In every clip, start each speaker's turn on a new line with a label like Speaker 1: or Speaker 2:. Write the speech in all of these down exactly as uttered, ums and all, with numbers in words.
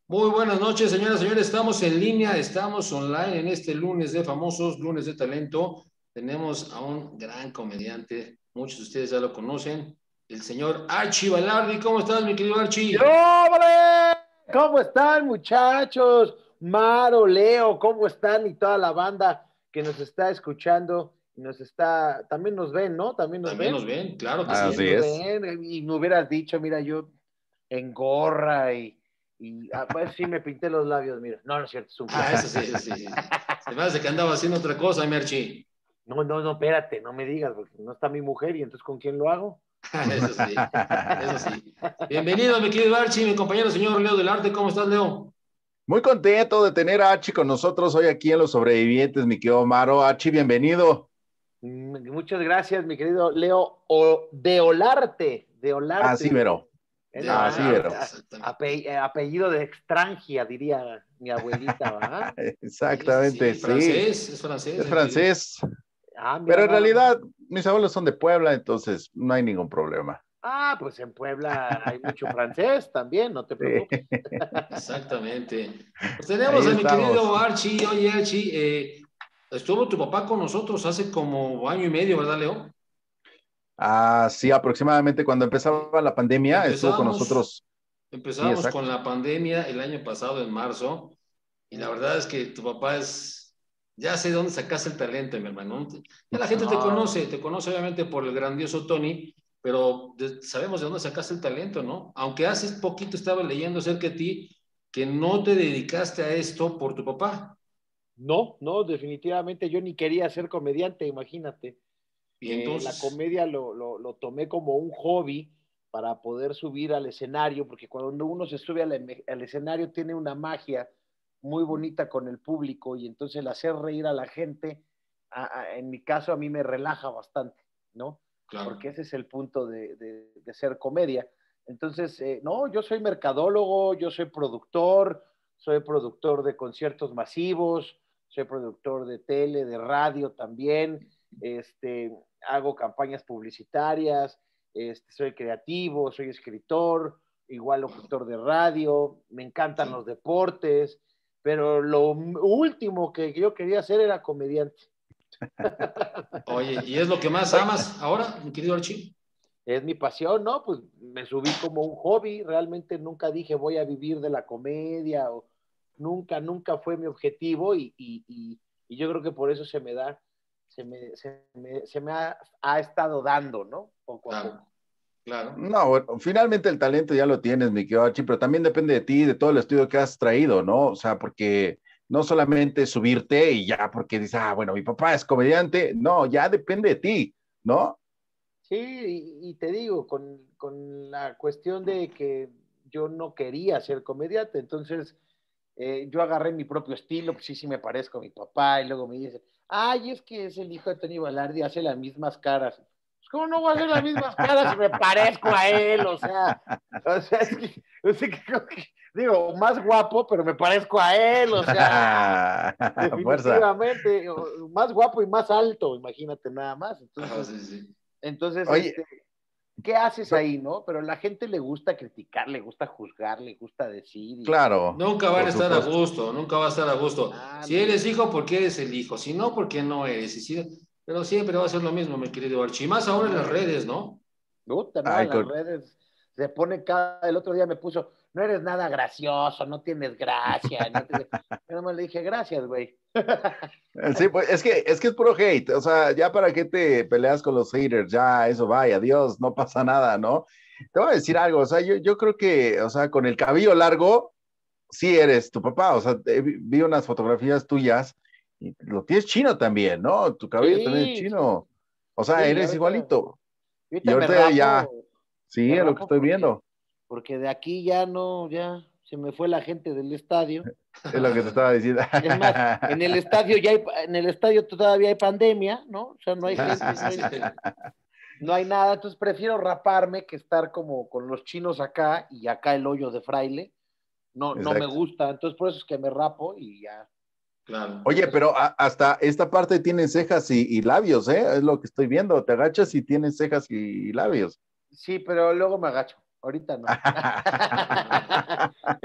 Speaker 1: Muy buenas noches, señoras y señores. Estamos en línea, estamos online en este lunes de famosos, lunes de talento. Tenemos a un gran comediante, muchos de ustedes ya lo conocen, el señor Archie Balardi. ¿Cómo estás, mi querido
Speaker 2: ¡Qué
Speaker 1: Archie?
Speaker 2: ¡Hombre! ¿Cómo están, muchachos? Maro, Leo, ¿cómo están? Y toda la banda que nos está escuchando y nos está, también nos ven, ¿no? También nos
Speaker 1: También nos
Speaker 2: ven,
Speaker 1: ven, claro que
Speaker 2: también
Speaker 1: sí.
Speaker 3: Así
Speaker 2: nos
Speaker 3: es.
Speaker 2: ven. Y me hubieras dicho, mira, yo en gorra y, y a ver si me pinté los labios, mira. No, no es cierto, es un
Speaker 1: Ah,
Speaker 2: flash.
Speaker 1: eso sí, eso sí, sí, sí. Se me hace que andaba haciendo otra cosa, mi Archie.
Speaker 2: No, no, no, espérate, no me digas, porque no está mi mujer y entonces ¿con quién lo hago?
Speaker 1: Eso sí, eso sí. Bienvenido, mi querido Archie, mi compañero señor Leo del Arte. ¿Cómo estás, Leo?
Speaker 3: Muy contento de tener a Achi con nosotros hoy aquí en Los Sobrevivientes, mi querido Maro. Achi, bienvenido.
Speaker 2: Mm, Muchas gracias, mi querido Leo o, de Olarte, de
Speaker 3: Así,
Speaker 2: Olarte.
Speaker 3: Vero.
Speaker 2: Eh,
Speaker 1: De
Speaker 2: no,
Speaker 3: Así,
Speaker 2: a-
Speaker 1: Olarte,
Speaker 3: Vero.
Speaker 2: a-
Speaker 1: exactamente.
Speaker 2: ape- eh, apellido de extranjia, diría mi abuelita, ¿verdad?
Speaker 1: Sí, sí,
Speaker 3: Exactamente,
Speaker 1: sí,
Speaker 3: sí.
Speaker 1: francés, es francés,
Speaker 3: Es
Speaker 1: mi querido.
Speaker 3: francés,
Speaker 2: Ah, mira
Speaker 3: pero en
Speaker 2: nada más.
Speaker 3: realidad mis abuelos son de Puebla, entonces no hay ningún problema.
Speaker 2: Ah, pues en Puebla hay mucho francés también, no te
Speaker 3: Sí.
Speaker 2: preocupes.
Speaker 1: Exactamente. Pues
Speaker 3: Ahí
Speaker 1: tenemos a mi querido
Speaker 3: estamos.
Speaker 1: Archie. Oye, Archie, eh, estuvo tu papá con nosotros hace como año y medio, ¿verdad, Leo?
Speaker 3: Ah, sí, aproximadamente cuando empezaba la pandemia estuvo con
Speaker 1: Empezamos,
Speaker 3: nosotros. Sí,
Speaker 1: empezamos con
Speaker 3: exacto.
Speaker 1: la pandemia el año pasado, en marzo, y la verdad es que tu papá es, ya sé de dónde sacaste el talento, mi hermano. Ya la gente te
Speaker 2: No,
Speaker 1: conoce, te conoce obviamente por el grandioso Tony, pero de- sabemos de dónde sacaste el talento, ¿no? Aunque hace poquito estaba leyendo acerca de ti que no te dedicaste a esto por tu papá.
Speaker 2: no, no, definitivamente yo ni quería ser comediante, imagínate.
Speaker 1: Y
Speaker 2: Eh, la
Speaker 1: entonces,
Speaker 2: comedia lo, lo, lo, tomé como un hobby para poder subir al escenario, porque cuando uno se sube al, al, escenario tiene una magia muy bonita con el público y entonces el hacer reír a la gente, a, a, en mi caso a mí me relaja bastante, ¿no? Porque
Speaker 1: claro,
Speaker 2: ese es el punto de, de, de ser comedia. Entonces, eh, no, yo soy mercadólogo, yo soy productor, soy productor de conciertos masivos, soy productor de tele, de radio también, este, hago campañas publicitarias, este, soy creativo, soy escritor, igual locutor de radio, me encantan
Speaker 1: sí.
Speaker 2: los deportes, pero lo último que yo quería hacer era comediante.
Speaker 1: Oye, ¿y es lo que más
Speaker 3: Oye,
Speaker 1: amas ahora, mi querido Archie?
Speaker 2: Es mi pasión, ¿no? Pues me subí como un hobby, realmente nunca dije voy a vivir de la comedia, o nunca, nunca fue mi objetivo y, y, y, y yo creo que por eso se me da, se me, se me, se me ha, ha, estado dando, ¿no? Poco a
Speaker 1: Claro,
Speaker 2: poco.
Speaker 1: claro,
Speaker 3: no, bueno, finalmente el talento ya lo tienes, mi querido Archie, pero también depende de ti, de todo el estudio que has traído, ¿no? O sea, porque no solamente subirte y ya porque dices, ah, bueno, mi papá es comediante, no, ya depende de ti, ¿no?
Speaker 2: Sí, y, y te digo, con, con, la cuestión de que yo no quería ser comediante, entonces eh, yo agarré mi propio estilo, pues sí, sí me parezco a mi papá, y luego me dice, ay, es que es el hijo de Tony Balardi, hace las mismas caras. Pues, ¿cómo no voy a hacer las mismas caras si me parezco a él? O sea, o sea, es que, o sea, que, que digo, más guapo, pero me parezco a él, o sea,
Speaker 3: Fuerza.
Speaker 2: definitivamente, más guapo y más alto, imagínate nada más.
Speaker 1: ajá,
Speaker 2: Entonces,
Speaker 1: sí, sí.
Speaker 2: entonces,
Speaker 3: Oye,
Speaker 2: este, ¿qué haces
Speaker 3: pe-
Speaker 2: ahí, no? Pero a la gente le gusta criticar, le gusta juzgar, le gusta decir y,
Speaker 3: claro,
Speaker 1: Nunca van a
Speaker 3: por
Speaker 1: estar a
Speaker 3: supuesto.
Speaker 1: gusto, nunca va a estar a gusto. Si
Speaker 2: ándale,
Speaker 1: eres hijo, porque eres el hijo. Si no, porque no eres. Y si- pero siempre va a ser lo mismo, mi querido Archie. Y más ahora en las
Speaker 2: ándale.
Speaker 1: redes, ¿no?
Speaker 2: Puta, ¿no?
Speaker 3: Ay,
Speaker 2: En las
Speaker 3: con-
Speaker 2: redes se pone cada, el otro día me puso, no eres nada gracioso, no tienes gracia, no te... Yo nomás le dije, gracias, güey.
Speaker 3: Sí, pues es que es que es puro hate, o sea, ya para qué te peleas con los haters, ya eso vaya, adiós, no pasa nada, ¿no? Te voy a decir algo, o sea, yo, yo creo que, o sea, con el cabello largo, sí eres tu papá, o sea, te- vi vi unas fotografías tuyas y lo tienes chino también, ¿no? Tu cabello también es
Speaker 2: Sí, sí,
Speaker 3: chino, o sea,
Speaker 2: sí,
Speaker 3: eres
Speaker 2: ahorita,
Speaker 3: igualito. Y
Speaker 2: ahorita me
Speaker 3: ahorita ya,
Speaker 2: rapo,
Speaker 3: sí,
Speaker 2: me
Speaker 3: es lo que
Speaker 2: rapo
Speaker 3: estoy
Speaker 2: porque,
Speaker 3: viendo,
Speaker 2: porque de aquí ya no, ya se me fue la gente del estadio.
Speaker 3: es lo que te estaba diciendo.
Speaker 2: Es más, en el estadio ya hay, en el estadio todavía hay pandemia, ¿no? O sea, no hay
Speaker 1: Sí,
Speaker 2: gente,
Speaker 1: sí,
Speaker 2: no
Speaker 1: sí,
Speaker 2: hay,
Speaker 1: sí.
Speaker 2: no hay nada, entonces prefiero raparme que estar como con los chinos acá y acá el hoyo de fraile. No, no me
Speaker 3: Exacto.
Speaker 2: gusta, entonces por eso es que me rapo y ya.
Speaker 1: Claro.
Speaker 3: Oye,
Speaker 2: Eso.
Speaker 3: pero a- hasta esta parte tienen cejas y, y labios, ¿eh? Es lo que estoy viendo. Te agachas y tienes cejas y labios.
Speaker 2: Sí, pero luego me agacho. Ahorita no.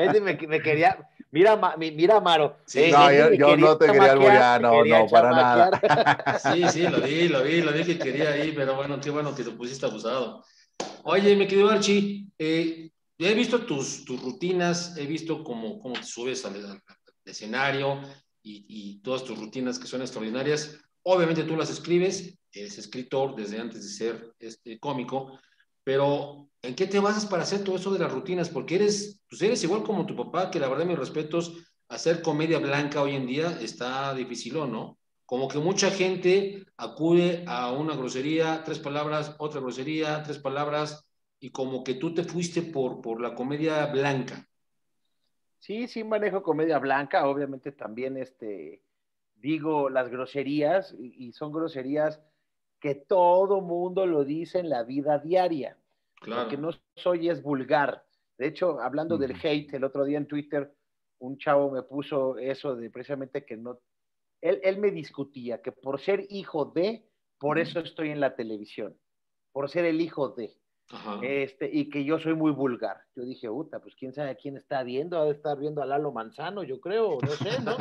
Speaker 2: Ese me, me quería, mira, ma, mira, Amaro.
Speaker 1: Sí,
Speaker 2: eh,
Speaker 3: No,
Speaker 2: ese
Speaker 3: yo,
Speaker 2: me
Speaker 3: yo
Speaker 2: quería
Speaker 3: no te quería
Speaker 2: chamaquear,
Speaker 3: alburear,
Speaker 2: me
Speaker 3: no,
Speaker 2: quería
Speaker 3: no, para nada.
Speaker 2: chamaquear.
Speaker 1: sí, sí, lo vi, lo vi, lo vi que quería ahí, pero bueno, qué bueno que te pusiste abusado. Oye, mi querido Archie, eh, he visto tus, tus rutinas, he visto cómo, cómo te subes al, al escenario y, y todas tus rutinas que son extraordinarias. Obviamente tú las escribes, eres escritor desde antes de ser este, cómico, pero ¿en qué te basas para hacer todo eso de las rutinas? Porque eres, pues eres igual como tu papá, que la verdad, mis respetos, hacer comedia blanca hoy en día está difícil, ¿no? Como que mucha gente acude a una grosería, tres palabras, otra grosería, tres palabras, y como que tú te fuiste por, por la comedia blanca.
Speaker 2: Sí, sí manejo comedia blanca, obviamente también este, digo las groserías, y, y son groserías que todo mundo lo dice en la vida diaria. Lo que
Speaker 1: Claro.
Speaker 2: no soy es vulgar. De hecho, hablando del hate, el otro día en Twitter, un chavo me puso eso de precisamente que no, él, él me discutía que por ser hijo de, por eso estoy en la televisión, por ser el hijo de.
Speaker 1: Ajá.
Speaker 2: Este, y que yo soy muy vulgar. Yo dije, puta, pues quién sabe a quién está viendo, ha de estar viendo a Lalo Manzano, yo creo, no sé, ¿no?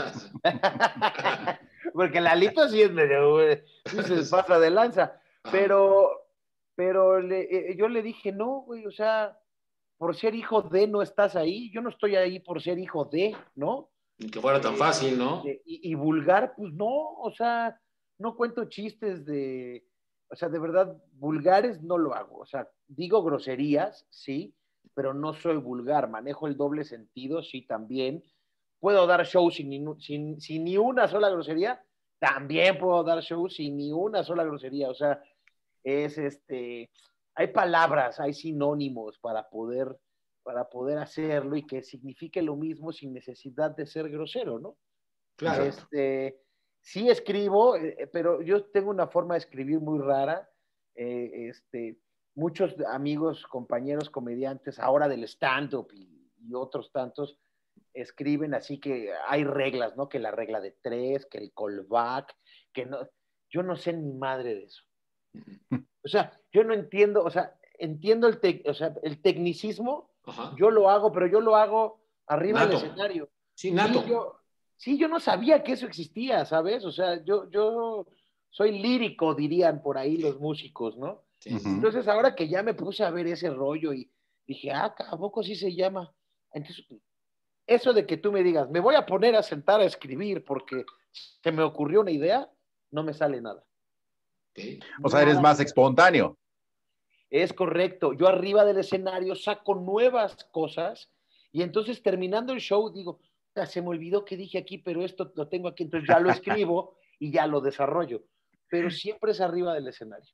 Speaker 2: Porque Lalito sí es medio, sí se pasa de lanza,
Speaker 1: Ajá.
Speaker 2: pero, pero le, eh, yo le dije, no, güey, o sea, por ser hijo de no estás ahí, yo no estoy ahí por ser hijo de, ¿no?
Speaker 1: Ni que fuera tan
Speaker 2: Eh,
Speaker 1: fácil, ¿no?
Speaker 2: este, y, y vulgar, pues no, o sea, no cuento chistes de, o sea, de verdad, vulgares no lo hago, o sea, digo groserías, sí, pero no soy vulgar, manejo el doble sentido, sí, también. Puedo dar show sin, ni- sin, sin ni una sola grosería, también puedo dar show sin ni una sola grosería, o sea, es este, hay palabras, hay sinónimos para poder, para poder hacerlo y que signifique lo mismo sin necesidad de ser grosero, ¿no?
Speaker 1: Claro.
Speaker 2: Este, sí escribo, eh, pero yo tengo una forma de escribir muy rara. Eh, este, muchos amigos, compañeros comediantes, ahora del stand-up y, y otros tantos, escriben así que hay reglas, ¿no? Que la regla de tres, que el callback, que no, yo no sé ni madre de eso. O sea, yo no entiendo, o sea, entiendo el, te, o sea, el tecnicismo,
Speaker 1: Ajá.
Speaker 2: yo lo hago, pero yo lo hago arriba del
Speaker 1: Nato.
Speaker 2: escenario.
Speaker 1: Sí,
Speaker 2: Sí,
Speaker 1: nato.
Speaker 2: yo, sí, yo no sabía que eso existía, ¿sabes? O sea, yo, yo soy lírico, dirían por ahí los músicos, ¿no?
Speaker 1: Sí, sí, sí.
Speaker 3: Ujú.
Speaker 2: Entonces, ahora que ya me puse a ver ese rollo y dije, ah, ¿a poco sí se llama? Entonces, eso de que tú me digas, me voy a poner a sentar a escribir porque se me ocurrió una idea, no me sale nada.
Speaker 1: Ok.
Speaker 3: O sea, eres
Speaker 2: Nada.
Speaker 3: más espontáneo.
Speaker 2: Es correcto. Yo arriba del escenario saco nuevas cosas y entonces terminando el show digo, se me olvidó que dije aquí, pero esto lo tengo aquí, entonces ya lo escribo y ya lo desarrollo. Pero siempre es arriba del escenario.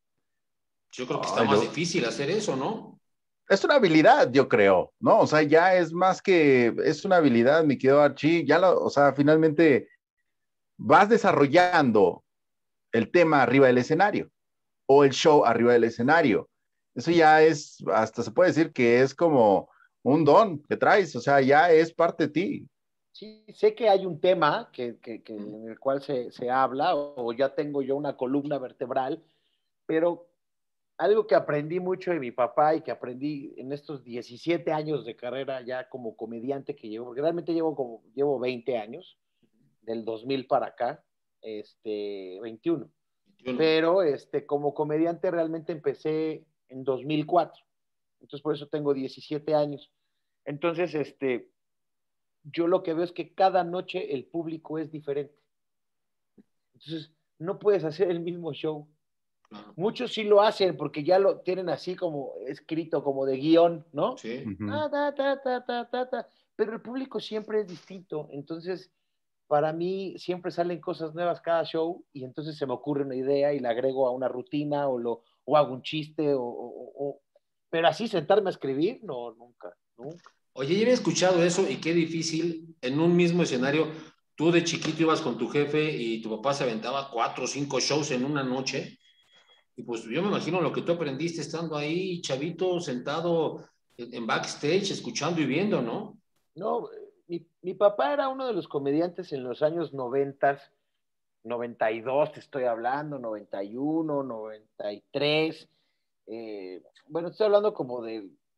Speaker 1: Yo creo que está
Speaker 3: Ay,
Speaker 1: más
Speaker 3: lo-
Speaker 1: difícil hacer eso, ¿no?
Speaker 3: es una habilidad, yo creo, ¿no? O sea, ya es más que, es una habilidad, mi querido Archie, ya lo, o sea, finalmente vas desarrollando el tema arriba del escenario o el show arriba del escenario. Eso ya es, hasta se puede decir que es como un don que traes, o sea, ya es parte de ti.
Speaker 2: Sí, sé que hay un tema que, que, que en el cual se, se habla o, o ya tengo yo una columna vertebral, pero algo que aprendí mucho de mi papá y que aprendí en estos diecisiete años de carrera ya como comediante que llevo, porque realmente llevo como llevo veinte años, del dos mil para acá, este veintiuno.
Speaker 1: veintiuno.
Speaker 2: Pero este como comediante realmente empecé en dos mil cuatro. Entonces por eso tengo diecisiete años. Entonces, este yo lo que veo es que cada noche el público es diferente. Entonces, no puedes hacer el mismo show.
Speaker 1: Claro.
Speaker 2: Muchos sí lo hacen porque ya lo tienen así como escrito, como de guión, ¿no?
Speaker 1: Sí.
Speaker 3: Ujú.
Speaker 2: Ta, ta, ta, ta, ta, ta, ta. Pero el público siempre es distinto. Entonces, para mí siempre salen cosas nuevas cada show y entonces se me ocurre una idea y la agrego a una rutina o, lo, o hago un chiste o, o, o... Pero así sentarme a escribir, no, nunca, nunca.
Speaker 1: Oye, ya había escuchado eso y qué difícil en un mismo escenario. Tú de chiquito ibas con tu jefe y tu papá se aventaba cuatro o cinco shows en una noche. Y pues yo me imagino lo que tú aprendiste estando ahí, chavito, sentado en en backstage, escuchando y viendo, ¿no?
Speaker 2: No, mi, mi papá era uno de los comediantes en los años noventa, noventa y dos te estoy hablando, noventa y uno, noventa y tres. Eh, bueno, estoy hablando como de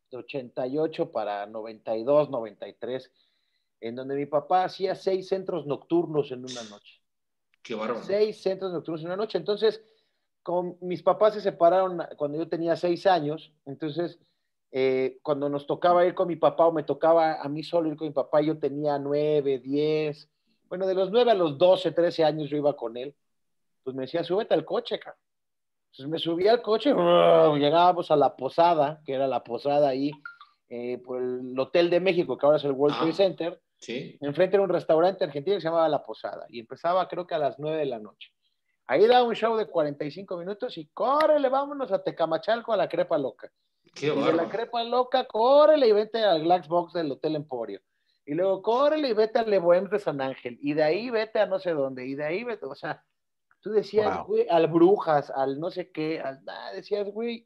Speaker 2: de ochenta y ocho para noventa y dos, noventa y tres, en donde mi papá hacía seis centros nocturnos en una noche.
Speaker 1: Qué bárbaro.
Speaker 2: Seis centros nocturnos en una noche. Entonces, con, mis papás se separaron cuando yo tenía seis años, entonces, eh, cuando nos tocaba ir con mi papá o me tocaba a mí solo ir con mi papá, yo tenía nueve, diez, bueno, de los nueve a los doce, trece años yo iba con él, pues me decía, súbete al coche, cabrón. Entonces me subí al coche, llegábamos a la posada, que era la posada ahí, eh, por el Hotel de México, que ahora es el World
Speaker 1: Ah,
Speaker 2: Trade Center.
Speaker 1: sí.
Speaker 2: Enfrente era un restaurante argentino que se llamaba La Posada, y empezaba creo que a las nueve de la noche. Ahí daba un show de cuarenta y cinco minutos y córrele, vámonos a Tecamachalco a la Crepa Loca.
Speaker 1: Qué
Speaker 2: Y de la
Speaker 1: bárbaro.
Speaker 2: Crepa Loca, córrele y vete al Glass Box del Hotel Emporio. Y luego córrele y vete al Le Bohème de San Ángel. Y de ahí vete a no sé dónde. Y de ahí vete, o sea, tú decías,
Speaker 3: Wow.
Speaker 2: güey, al Brujas, al no sé qué, al, ah, decías, güey,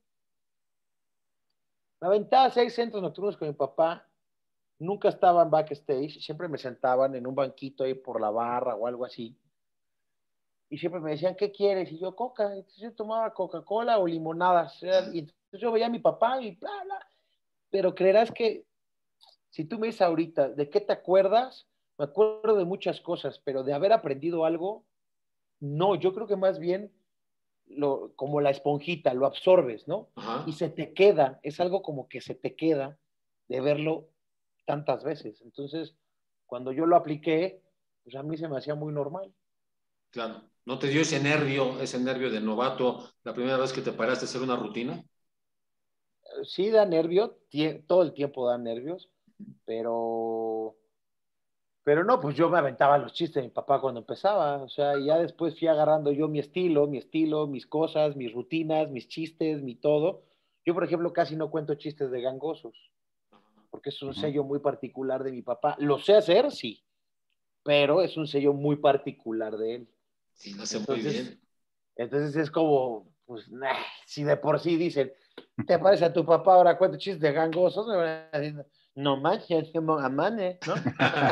Speaker 2: me aventaba seis centros nocturnos con mi papá, nunca estaban backstage, siempre me sentaban en un banquito ahí por la barra o algo así. Y siempre me decían, ¿qué quieres? Y yo, coca. Entonces yo tomaba Coca-Cola o limonadas. Y entonces yo veía a mi papá y bla, bla. Pero creerás que si tú me dices ahorita, ¿de qué te acuerdas? Me acuerdo de muchas cosas, pero de haber aprendido algo, no. Yo creo que más bien lo, como la esponjita, lo absorbes, ¿no?
Speaker 1: Ajá.
Speaker 2: Y se te queda, es algo como que se te queda de verlo tantas veces. Entonces, cuando yo lo apliqué, pues a mí se me hacía muy normal.
Speaker 1: Claro. ¿No te dio ese nervio, ese nervio de novato la primera vez que te paraste a hacer una rutina?
Speaker 2: Sí da nervio, todo el tiempo da nervios, pero, pero no, pues yo me aventaba los chistes de mi papá cuando empezaba, o sea, y ya después fui agarrando yo mi estilo, mi estilo, mis cosas, mis rutinas, mis chistes, mi todo. Yo, por ejemplo, casi no cuento chistes de gangosos, porque es un
Speaker 3: Ujú.
Speaker 2: sello muy particular de mi papá. Lo sé hacer, sí, pero es un sello muy particular de él.
Speaker 1: Sí, lo hace muy
Speaker 2: Entonces,
Speaker 1: bien.
Speaker 2: entonces es como, pues, nah, si de por sí dicen, ¿te parece a tu papá ahora cuántos chistes de gangosos? Me van a decir, no manches, que amane, ¿no?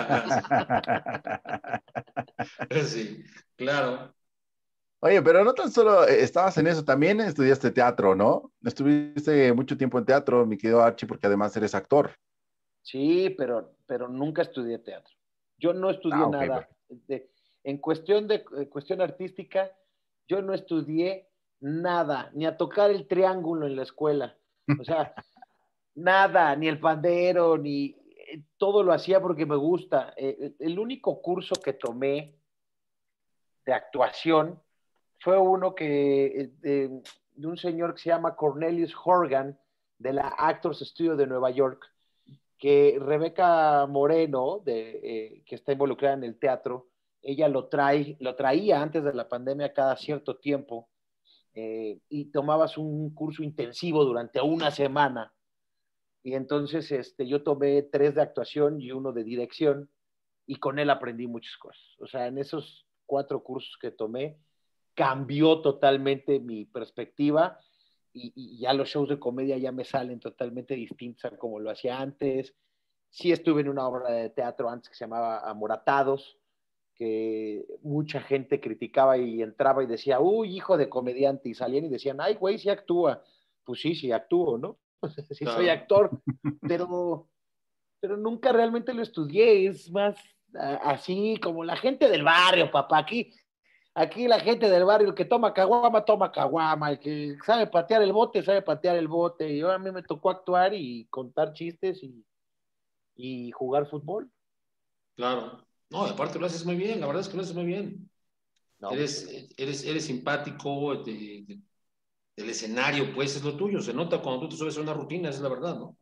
Speaker 1: Sí, claro.
Speaker 3: Oye, pero no tan solo eh, estabas en eso, también estudiaste teatro, ¿no? Estuviste mucho tiempo en teatro, mi querido Archie, porque además eres actor.
Speaker 2: Sí, pero, pero nunca estudié teatro. Yo no estudié
Speaker 3: Ah, ok,
Speaker 2: nada.
Speaker 3: perfecto.
Speaker 2: De, en cuestión de eh, cuestión artística, yo no estudié nada, ni a tocar el triángulo en la escuela. O sea, nada, ni el pandero, ni eh, todo lo hacía porque me gusta. Eh, el único curso que tomé de actuación fue uno que eh, de, de un señor que se llama Cornelius Horgan de la Actors Studio de Nueva York, que Rebeca Moreno, de, eh, que está involucrada en el teatro, ella lo, trae, lo traía antes de la pandemia cada cierto tiempo, eh, y tomabas un curso intensivo durante una semana. Y entonces este, yo tomé tres de actuación y uno de dirección, y con él aprendí muchas cosas. O sea, en esos cuatro cursos que tomé, cambió totalmente mi perspectiva, y, y ya los shows de comedia ya me salen totalmente distintos a como lo hacía antes. Sí estuve en una obra de teatro antes que se llamaba Amoratados, que mucha gente criticaba y entraba y decía, uy, hijo de comediante, y salían y decían, ay, güey, sí actúa. Pues sí, sí actúo, ¿no? Sí soy
Speaker 1: Claro.
Speaker 2: actor, pero, pero nunca realmente lo estudié, es más a, así como la gente del barrio, papá, aquí, aquí la gente del barrio, el que toma caguama, toma caguama, el que sabe patear el bote, sabe patear el bote, y yo, a mí me tocó actuar y contar chistes y, y jugar fútbol.
Speaker 1: Claro. No, y aparte lo haces muy bien, la verdad es que lo haces muy bien.
Speaker 2: No, muchas
Speaker 1: Eres,
Speaker 2: gracias.
Speaker 1: eres, eres simpático, de, de, del escenario, pues es lo tuyo. Se nota cuando tú te subes a una rutina, es la verdad, ¿no?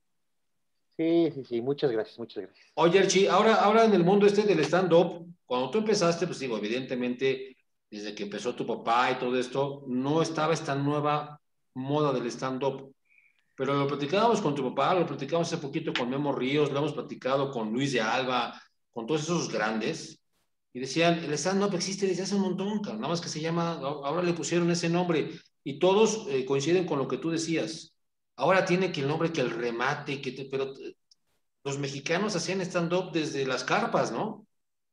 Speaker 2: Sí, sí, sí, muchas gracias, muchas gracias.
Speaker 1: Oye, Archie, ahora, ahora en el mundo este del stand-up, cuando tú empezaste, pues digo, evidentemente, desde que empezó tu papá y todo esto, no estaba esta nueva moda del stand-up. Pero lo platicábamos con tu papá, lo platicábamos hace poquito con Memo Ríos, lo hemos platicado con Luis de Alba, con todos esos grandes, y decían, el stand-up existe desde hace un montón, cabrón, nada más que se llama, ahora le pusieron ese nombre, y todos eh, coinciden con lo que tú decías. Ahora tiene que el nombre, que el remate, que te, pero eh, los mexicanos hacían stand-up desde las carpas, ¿no?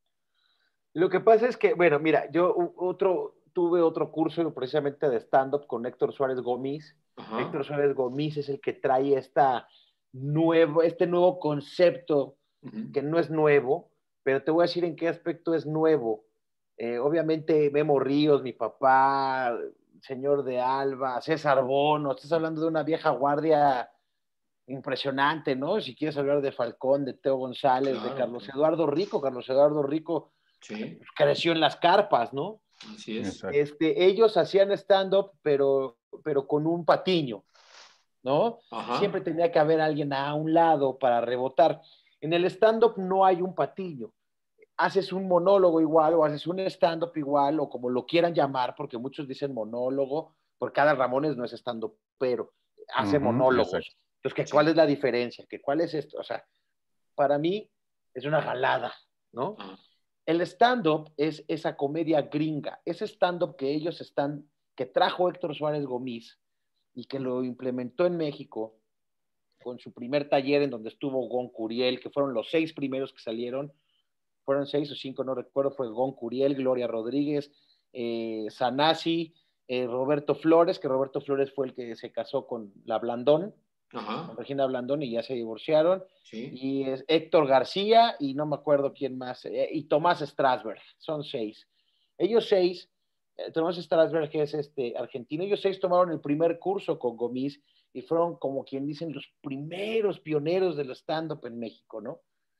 Speaker 2: Lo que pasa es que, bueno, mira, yo otro, tuve otro curso precisamente de stand-up con Héctor Suárez Gómez.
Speaker 1: Ajá,
Speaker 2: Héctor Suárez Gómez es el que trae esta, nuevo, este nuevo concepto,
Speaker 1: Ujú.
Speaker 2: que no es nuevo, pero te voy a decir en qué aspecto es nuevo. Eh, obviamente Memo Ríos, mi papá, señor de Alba, César Bono, estás hablando de una vieja guardia impresionante, ¿no? Si quieres hablar de Falcón, de Teo González, de
Speaker 1: Claro,
Speaker 2: Carlos
Speaker 1: claro.
Speaker 2: Eduardo Rico, Carlos Eduardo Rico
Speaker 1: Sí,
Speaker 2: pues, creció en las carpas, ¿no?
Speaker 1: así es.
Speaker 3: Exacto.
Speaker 2: Este, ellos hacían stand-up, pero, pero con un patiño, ¿no? Siempre
Speaker 1: Ajá.
Speaker 2: tenía que haber alguien a un lado para rebotar. En el stand-up no hay un patiño. Haces un monólogo igual o haces un stand-up igual o como lo quieran llamar, porque muchos dicen monólogo, porque cada Ramones no es stand-up, pero hace
Speaker 3: Ujú,
Speaker 2: monólogos.
Speaker 3: exacto.
Speaker 2: Entonces, ¿qué, ¿cuál
Speaker 1: Sí.
Speaker 2: es la diferencia? ¿Qué, ¿Cuál es esto? O sea, para mí es una jalada, ¿no?
Speaker 1: Ah,
Speaker 2: El stand-up es esa comedia gringa, ese stand-up que ellos están, que trajo Héctor Suárez Gómez y que lo implementó en México con su primer taller en donde estuvo Gon Curiel, que fueron los seis primeros que salieron, fueron seis o cinco, no recuerdo, fue Gon Curiel, Gloria Rodríguez, eh, Sanasi, eh, Roberto Flores, que Roberto Flores fue el que se casó con la Blandón, con
Speaker 1: ajá.
Speaker 2: Regina Blandón, y ya se divorciaron,
Speaker 1: Sí.
Speaker 2: y es Héctor García, y no me acuerdo quién más, eh, y Tomás Strasberg, son seis. Ellos seis, eh, Tomás Strasberg, que es este argentino, ellos seis tomaron el primer curso con Gomis, y fueron como quien dicen los primeros pioneros del stand-up en México, ¿no?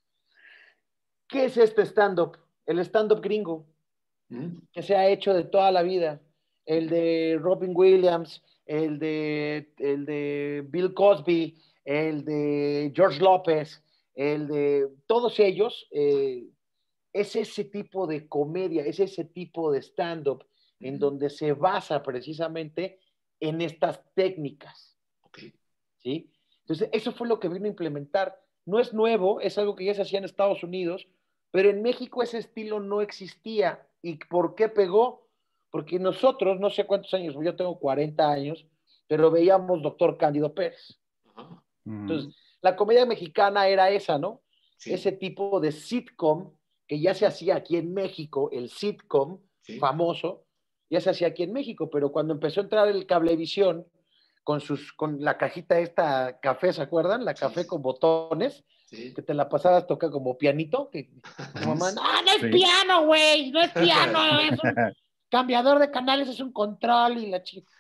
Speaker 2: ¿Qué es este stand-up? El stand-up gringo,
Speaker 1: Mm,
Speaker 2: que se ha hecho de toda la vida. El de Robin Williams, el de, el de Bill Cosby, el de George López, el de todos ellos, eh, es ese tipo de comedia, es ese tipo de stand-up en
Speaker 1: ujú.
Speaker 2: donde se basa precisamente en estas técnicas,
Speaker 1: Ok.
Speaker 2: ¿sí? Entonces, eso fue lo que vino a implementar. No es nuevo, es algo que ya se hacía en Estados Unidos, pero en México ese estilo no existía. ¿Y por qué pegó? Porque nosotros, no sé cuántos años, yo tengo cuarenta años, pero veíamos Doctor Cándido Pérez.
Speaker 1: Ajá.
Speaker 3: Ujú.
Speaker 2: Entonces, la comedia mexicana era esa, ¿no? Ese
Speaker 1: Sí.
Speaker 2: tipo de sitcom que ya se hacía aquí en México, el sitcom
Speaker 1: Sí.
Speaker 2: famoso, ya se hacía aquí en México, pero cuando empezó a entrar el cablevisión con, sus, con la cajita esta café, ¿se acuerdan? La
Speaker 1: Sí.
Speaker 2: café con botones, que
Speaker 1: Sí.
Speaker 2: te la pasabas toca como pianito, que tu
Speaker 3: Ujú.
Speaker 2: mamá, ah, no es
Speaker 3: Sí.
Speaker 2: piano, güey, no es piano, es un cambiador de canales, es un control y la chica.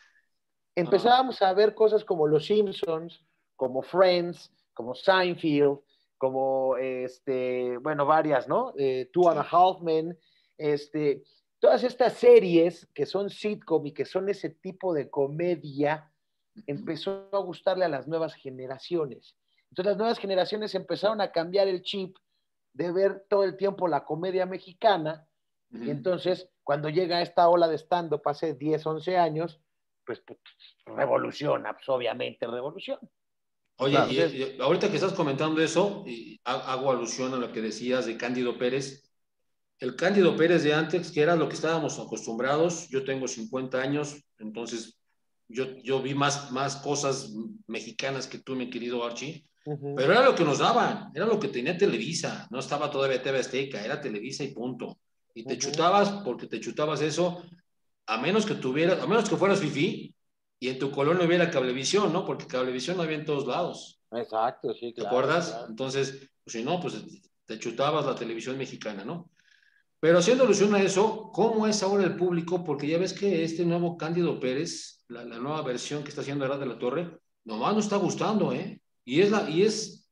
Speaker 1: Ah,
Speaker 2: Empezábamos a ver cosas como Los Simpsons, como Friends, como Seinfeld, como, este, bueno, varias, ¿no? Eh, Two and a
Speaker 1: sí.
Speaker 2: Half Men, este, todas estas series que son sitcom y que son ese tipo de comedia,
Speaker 1: Ujú.
Speaker 2: empezó a gustarle a las nuevas generaciones. Entonces las nuevas generaciones empezaron a cambiar el chip de ver todo el tiempo la comedia mexicana y
Speaker 1: Ujú.
Speaker 2: entonces cuando llega esta ola de stand-up hace diez, once años, pues, pues revoluciona, pues obviamente revoluciona.
Speaker 1: Oye, y,
Speaker 2: Entonces,
Speaker 1: y ahorita que estás comentando eso, y ha- hago alusión a lo que decías de Cándido Pérez. El Cándido Pérez de antes, que era lo que estábamos acostumbrados, yo tengo cincuenta años, entonces yo, yo vi más, más cosas mexicanas que tú, mi querido Archie,
Speaker 2: uh -huh,
Speaker 1: pero era lo que nos daban, era lo que tenía Televisa, no estaba todavía T V Azteca, era Televisa y punto. Y
Speaker 2: uh
Speaker 1: te
Speaker 2: -huh.
Speaker 1: chutabas porque te chutabas eso, a menos que tuvieras, a menos que fueras fifí y en tu colonia hubiera cablevisión, ¿no? Porque cablevisión no había en todos lados.
Speaker 2: Exacto, sí,
Speaker 1: ¿Te
Speaker 2: claro,
Speaker 1: acuerdas?
Speaker 2: claro.
Speaker 1: Entonces, pues si no, pues te chutabas la televisión mexicana, ¿no? Pero haciendo alusión a eso, ¿cómo es ahora el público? Porque ya ves que este nuevo Cándido Pérez, la, la nueva versión que está haciendo Arad de la Torre, nomás no está gustando, ¿eh? Y es, la, y es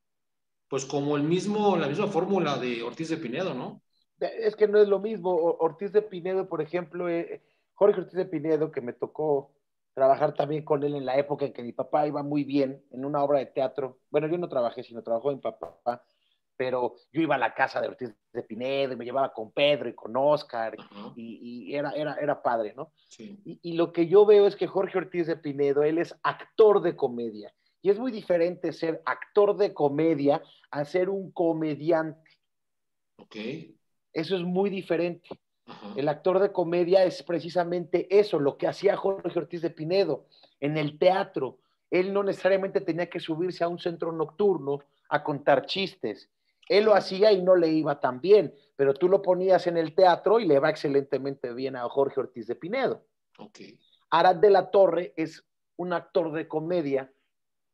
Speaker 1: pues como el mismo, la misma fórmula de Ortiz de Pinedo, ¿no?
Speaker 2: Es que no es lo mismo. Ortiz de Pinedo, por ejemplo, eh, Jorge Ortiz de Pinedo, que me tocó trabajar también con él en la época en que mi papá iba muy bien en una obra de teatro. Bueno, yo no trabajé, sino trabajó mi papá, pero yo iba a la casa de Ortiz de Pinedo y me llevaba con Pedro y con Oscar
Speaker 1: Ajá,
Speaker 2: y, y era, era, era padre, ¿no?
Speaker 1: sí.
Speaker 2: Y, y lo que yo veo es que Jorge Ortiz de Pinedo, él es actor de comedia. Y es muy diferente ser actor de comedia a ser un comediante.
Speaker 1: Ok.
Speaker 2: Eso es muy diferente.
Speaker 1: Ajá.
Speaker 2: El actor de comedia es precisamente eso, lo que hacía Jorge Ortiz de Pinedo en el teatro. Él no necesariamente tenía que subirse a un centro nocturno a contar chistes. Él lo
Speaker 1: Ok.
Speaker 2: hacía y no le iba tan bien, pero tú lo ponías en el teatro y le va excelentemente bien a Jorge Ortiz de Pinedo.
Speaker 1: Ok.
Speaker 2: Arad de la Torre es un actor de comedia,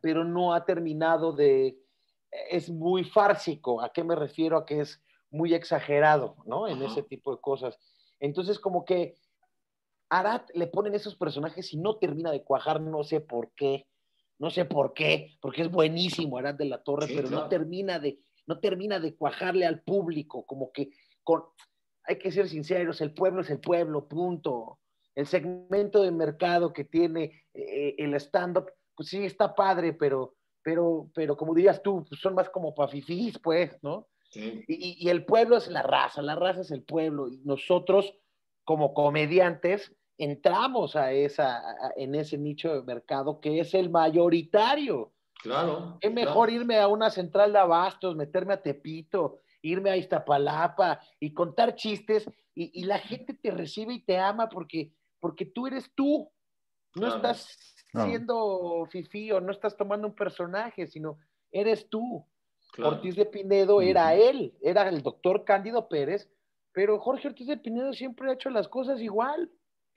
Speaker 2: pero no ha terminado de... Es muy fársico. ¿A qué me refiero? A que es muy exagerado, ¿no? En
Speaker 1: Ajá.
Speaker 2: ese tipo de cosas. Entonces, como que Arad le ponen esos personajes y no termina de cuajar, no sé por qué, no sé por qué, porque es buenísimo Arad de la Torre,
Speaker 1: Sí,
Speaker 2: pero no
Speaker 1: claro.
Speaker 2: termina de, no termina de cuajarle al público, como que con, hay que ser sinceros, el pueblo es el pueblo, punto. El segmento de mercado que tiene eh, el stand-up, pues sí está padre, pero, pero, pero como dirías tú, pues son más como pa' fifís, pues, ¿no?
Speaker 1: Sí.
Speaker 2: Y, y el pueblo es la raza, la raza es el pueblo, y nosotros como comediantes entramos a esa, a, en ese nicho de mercado que es el mayoritario.
Speaker 1: Claro,
Speaker 2: Es
Speaker 1: claro.
Speaker 2: mejor irme a una central de abastos, meterme a Tepito, irme a Iztapalapa y contar chistes y, y la gente te recibe y te ama porque, porque tú eres tú, no
Speaker 1: Claro,
Speaker 2: estás
Speaker 3: No.
Speaker 2: siendo fifí o no estás tomando un personaje, sino eres tú.
Speaker 1: claro.
Speaker 2: Ortiz de Pinedo era
Speaker 3: Ujú.
Speaker 2: él, era el doctor Cándido Pérez, pero Jorge Ortiz de Pinedo siempre ha hecho las cosas igual.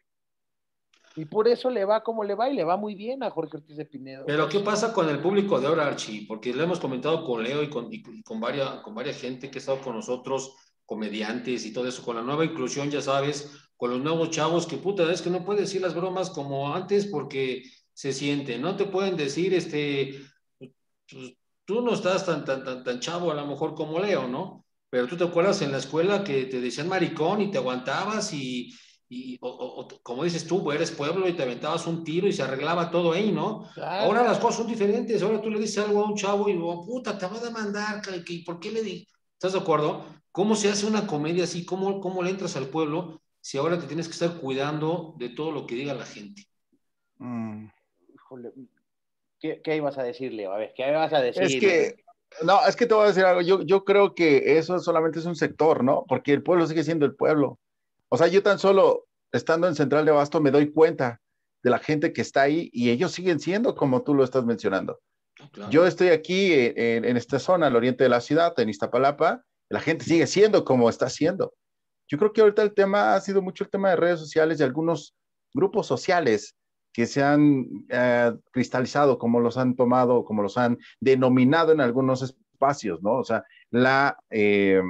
Speaker 2: Y por eso le va como le va y le va muy bien a Jorge Ortiz de Pinedo.
Speaker 1: Pero ¿qué pasa con el público de ahora, Archie? Porque lo hemos comentado con Leo y con, y con, varias, con varias gente que ha estado con nosotros, comediantes y todo eso, con la nueva inclusión, ya sabes, con los nuevos chavos, que puta, es que no puedes decir las bromas como antes porque se siente, no te pueden decir, este, pues, tú no estás tan, tan, tan, tan chavo a lo mejor como Leo, ¿no? Pero tú te acuerdas en la escuela que te decían maricón y te aguantabas y, y o, o, como dices tú, eres pueblo y te aventabas un tiro y se arreglaba todo ahí, ¿no? Ahora
Speaker 2: Claro.
Speaker 1: las cosas son diferentes, ahora tú le dices algo a un chavo y, oh, puta, te va a demandar, ¿por qué le di? ¿Estás de acuerdo? ¿Cómo se hace una comedia así? ¿Cómo, cómo le entras al pueblo si ahora te tienes que estar cuidando de todo lo que diga la gente?
Speaker 3: Mm.
Speaker 2: Híjole, ¿qué, ¿qué ibas a decir, Leo? A ver, ¿qué ibas a
Speaker 3: Es
Speaker 2: decir, Leo?
Speaker 3: que, no, es que te voy a decir algo. Yo, yo creo que eso solamente es un sector, ¿no? Porque el pueblo sigue siendo el pueblo. O sea, yo tan solo estando en Central de Abasto me doy cuenta de la gente que está ahí y ellos siguen siendo como tú lo estás mencionando. Yo
Speaker 1: Claro,
Speaker 3: estoy aquí en, en, en esta zona, al oriente de la ciudad, en Iztapalapa, la gente sigue siendo como está siendo. Yo creo que ahorita el tema ha sido mucho el tema de redes sociales y algunos grupos sociales que se han eh, cristalizado, como los han tomado, como los han denominado en algunos espacios, ¿no? O sea, la, eh,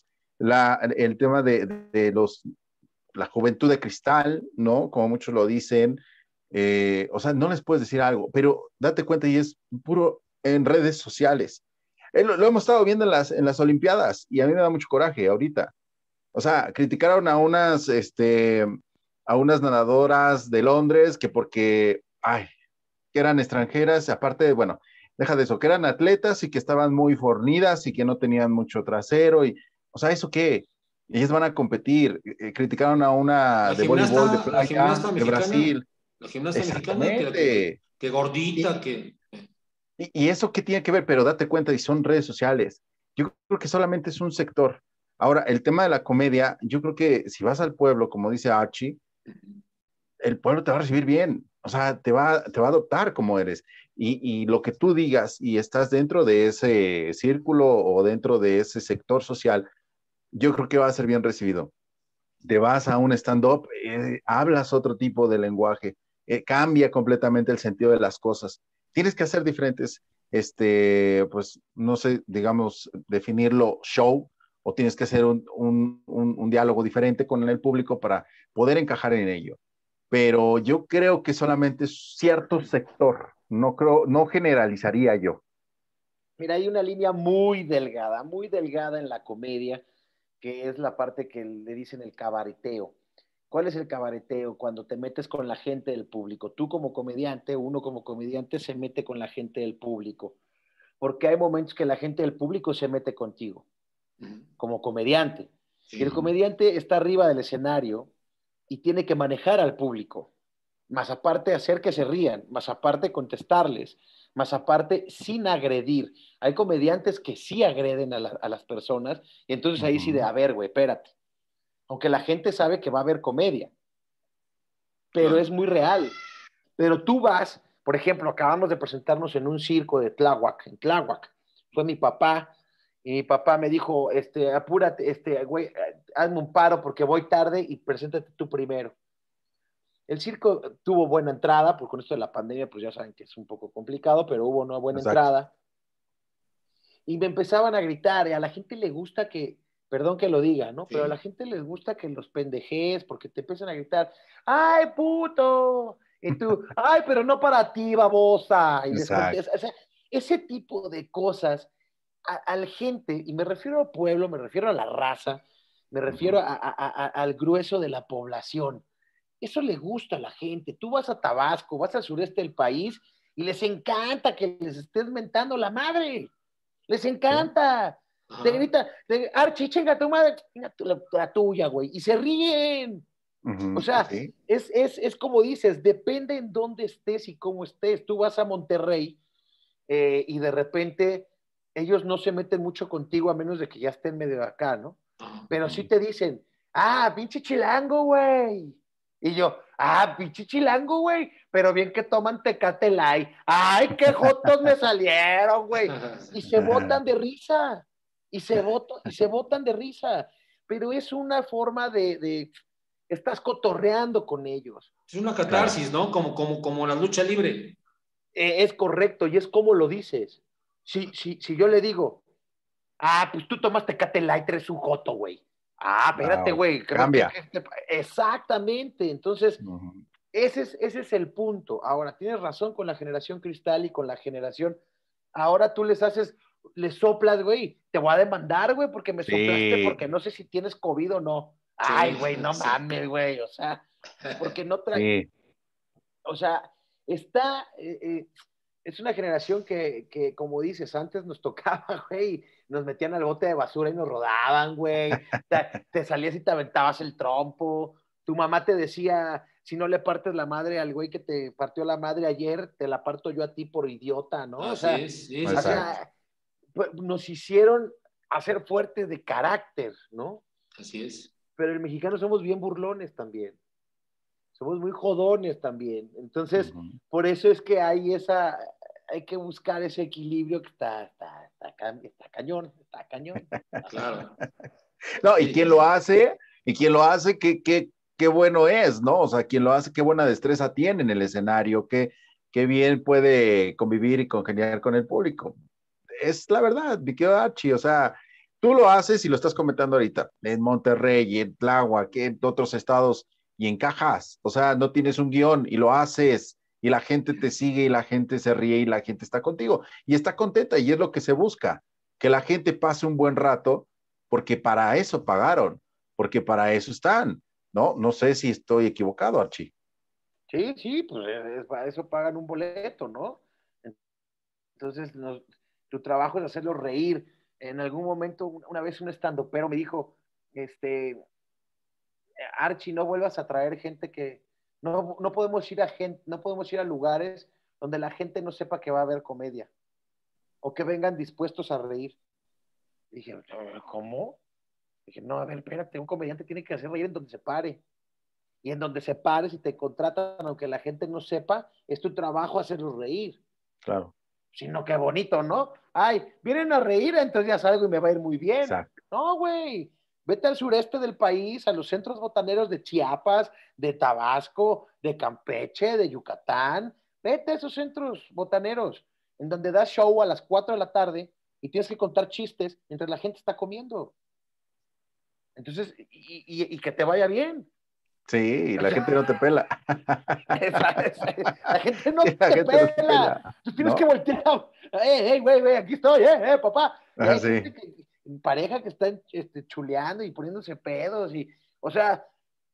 Speaker 3: la, el tema de, de los, la juventud de cristal, ¿no? Como muchos lo dicen, eh, o sea, no les puedes decir algo, pero date cuenta y es puro en redes sociales. Eh, lo, lo, hemos estado viendo en las, en las Olimpiadas y a mí me da mucho coraje ahorita. O sea, criticaron a unas, este, a unas nadadoras de Londres que porque, ay, que eran extranjeras, aparte, bueno, deja de eso, que eran atletas y que estaban muy fornidas y que no tenían mucho trasero y, o sea, ¿eso qué? Ellas van a competir. Eh, criticaron a una
Speaker 1: la
Speaker 3: de voleibol de
Speaker 1: gimnasta, la
Speaker 3: playa
Speaker 1: gimnasta
Speaker 3: de
Speaker 1: mexicana,
Speaker 3: Brasil.
Speaker 1: la gimnasta mexicana que, que,
Speaker 3: Exactamente.
Speaker 1: que gordita,
Speaker 3: Y,
Speaker 1: que...
Speaker 3: y, y eso qué tiene que ver, pero date cuenta, y son redes sociales. Yo creo que solamente es un sector. Ahora, el tema de la comedia, yo creo que si vas al pueblo, como dice Archie, el pueblo te va a recibir bien, o sea, te va, te va a adoptar como eres. Y, y lo que tú digas y estás dentro de ese círculo o dentro de ese sector social, yo creo que va a ser bien recibido. Te vas a un stand-up, eh, hablas otro tipo de lenguaje, eh, cambia completamente el sentido de las cosas. Tienes que hacer diferentes, este, pues, no sé, digamos, definirlo show, o tienes que hacer un, un, un, un diálogo diferente con el público para poder encajar en ello. Pero yo creo que solamente es cierto sector, no creo, no generalizaría yo.
Speaker 2: Mira, hay una línea muy delgada, muy delgada en la comedia, que es la parte que le dicen el cabareteo. ¿Cuál es el cabareteo? Cuando te metes con la gente del público. Tú como comediante, uno como comediante se mete con la gente del público, porque hay momentos que la gente del público se mete contigo, como comediante. Y el
Speaker 1: Sí,
Speaker 2: comediante está arriba del escenario y tiene que manejar al público, más aparte hacer que se rían, más aparte contestarles, más aparte sin agredir. Hay comediantes que sí agreden a, la, a las personas y entonces
Speaker 3: Uh
Speaker 2: ahí sí de,
Speaker 3: -huh.
Speaker 2: a ver, güey, espérate. Aunque la gente sabe que va a haber comedia, pero
Speaker 1: claro.
Speaker 2: es muy real. Pero tú vas, por ejemplo, acabamos de presentarnos en un circo de Tláhuac, en Tláhuac. Fue mi papá, y mi papá me dijo, este, apúrate, este, güey, hazme un paro porque voy tarde y preséntate tú primero. El circo tuvo buena entrada, porque con esto de la pandemia, pues ya saben que es un poco complicado, pero hubo una buena
Speaker 3: Exacto.
Speaker 2: entrada. Y me empezaban a gritar, y a la gente le gusta que, perdón que lo diga, ¿no?
Speaker 1: Sí.
Speaker 2: Pero a la gente les gusta que los pendejes, porque te empiezan a gritar, ¡ay, puto! Y tú, ¡ay, pero no para ti, babosa! Y les
Speaker 3: Exacto.
Speaker 2: contestas, o sea, ese tipo de cosas, a, a la gente, y me refiero al pueblo, me refiero a la raza, me refiero a, a, a, al grueso de la población. Eso le gusta a la gente. Tú vas a Tabasco, vas al sureste del país y les encanta que les estés mentando la madre. Les encanta.
Speaker 1: Ajá.
Speaker 2: Te grita, te, Archie, chinga tu madre, chinga tu, la, la tuya, güey. Y se ríen.
Speaker 3: Uh-huh.
Speaker 2: O sea,
Speaker 3: Sí.
Speaker 2: es, es, es como dices, depende en dónde estés y cómo estés. Tú vas a Monterrey eh, y de repente ellos no se meten mucho contigo a menos de que ya estén medio acá, ¿no?
Speaker 1: Ajá.
Speaker 2: Pero sí te dicen, ah, pinche chilango, güey. Y yo, ah, pinche chilango, güey, pero bien que toman Tecate Light. Ay, qué jotos me salieron, güey. Y se botan de risa. Y se botan, y se botan de risa. Pero es una forma de, de, estás cotorreando con ellos.
Speaker 1: Es una catarsis, ¿no? Como, como, como la lucha libre.
Speaker 2: Eh, es correcto, y es como lo dices. Si, si, si yo le digo, ah, pues tú tomas Tecate Light, eres un joto, güey. Ah, espérate, güey.
Speaker 3: Wow. Cambia.
Speaker 2: Exactamente. Entonces,
Speaker 3: uh-huh.
Speaker 2: ese, es, ese es el punto. Ahora, tienes razón con la generación cristal y con la generación. Ahora tú les haces, les soplas, güey. Te voy a demandar, güey, porque me
Speaker 3: Sí.
Speaker 2: soplaste, porque no sé si tienes COVID o no. Ay,
Speaker 1: Sí,
Speaker 2: güey, no
Speaker 1: sí.
Speaker 2: mames, güey. O sea, porque no trae.
Speaker 3: Sí.
Speaker 2: O sea, está. Eh, eh, es una generación que, que, como dices, antes nos tocaba, güey, nos metían al bote de basura y nos rodaban, güey, te, te salías y te aventabas el trompo, tu mamá te decía, si no le partes la madre al güey que te partió la madre ayer, te la parto yo a ti por idiota, ¿no? O
Speaker 1: Así
Speaker 2: sea,
Speaker 1: es, sí,
Speaker 2: o
Speaker 1: sí,
Speaker 2: sea pues, nos hicieron hacer fuertes de carácter, ¿no?
Speaker 1: así es.
Speaker 2: Pero el mexicano somos bien burlones también. Somos muy jodones también. Entonces, uh-huh. por eso es que hay esa, hay que buscar ese equilibrio que está, está, está, está cañón, está cañón.
Speaker 1: Claro.
Speaker 3: No, y quien lo hace, y quien lo hace, qué, qué, qué bueno es, ¿no? O sea, quien lo hace, qué buena destreza tiene en el escenario, qué, qué bien puede convivir y congeniar con el público. Es la verdad, mi querido Archie, o sea, tú lo haces y lo estás comentando ahorita, en Monterrey, en Tláhuac, en otros estados, y encajas, o sea, no tienes un guión y lo haces, y la gente te sigue, y la gente se ríe, y la gente está contigo, y está contenta, y es lo que se busca, que la gente pase un buen rato, porque para eso pagaron, porque para eso están, ¿no? No sé si estoy equivocado, Archie.
Speaker 2: Sí, sí, pues es, para eso pagan un boleto, ¿no? Entonces, nos, tu trabajo es hacerlo reír. En algún momento, una vez un estandopero me dijo, este, Archie, no vuelvas a traer gente que, no, no podemos ir a gente, no podemos ir a lugares donde la gente no sepa que va a haber comedia, o que vengan dispuestos a reír. Y dije, ¿cómo? Dije, no, a ver, espérate, un comediante tiene que hacer reír en donde se pare. Y en donde se pare, si te contratan, aunque la gente no sepa, es tu trabajo hacerlos reír.
Speaker 3: Claro.
Speaker 2: Sino qué bonito, ¿no? Ay, vienen a reír, entonces ya salgo y me va a ir muy bien.
Speaker 3: Exacto.
Speaker 2: No, güey. Vete al sureste del país, a los centros botaneros de Chiapas, de Tabasco, de Campeche, de Yucatán. Vete a esos centros botaneros, en donde das show a las cuatro de la tarde y tienes que contar chistes mientras la gente está comiendo. Entonces, y, y, y que te vaya bien.
Speaker 3: Sí, la gente no te pela.
Speaker 2: Esa, esa, la gente no,
Speaker 3: sí,
Speaker 2: te,
Speaker 3: gente
Speaker 2: pela.
Speaker 3: no te pela.
Speaker 2: Tú tienes
Speaker 3: ¿no?
Speaker 2: que voltear. ¡Eh, hey, güey, güey! Aquí estoy, ¡eh, eh, papá! Y
Speaker 3: ah,
Speaker 2: hay
Speaker 3: sí.
Speaker 2: gente que, pareja que está este, chuleando y poniéndose pedos. Y, o sea,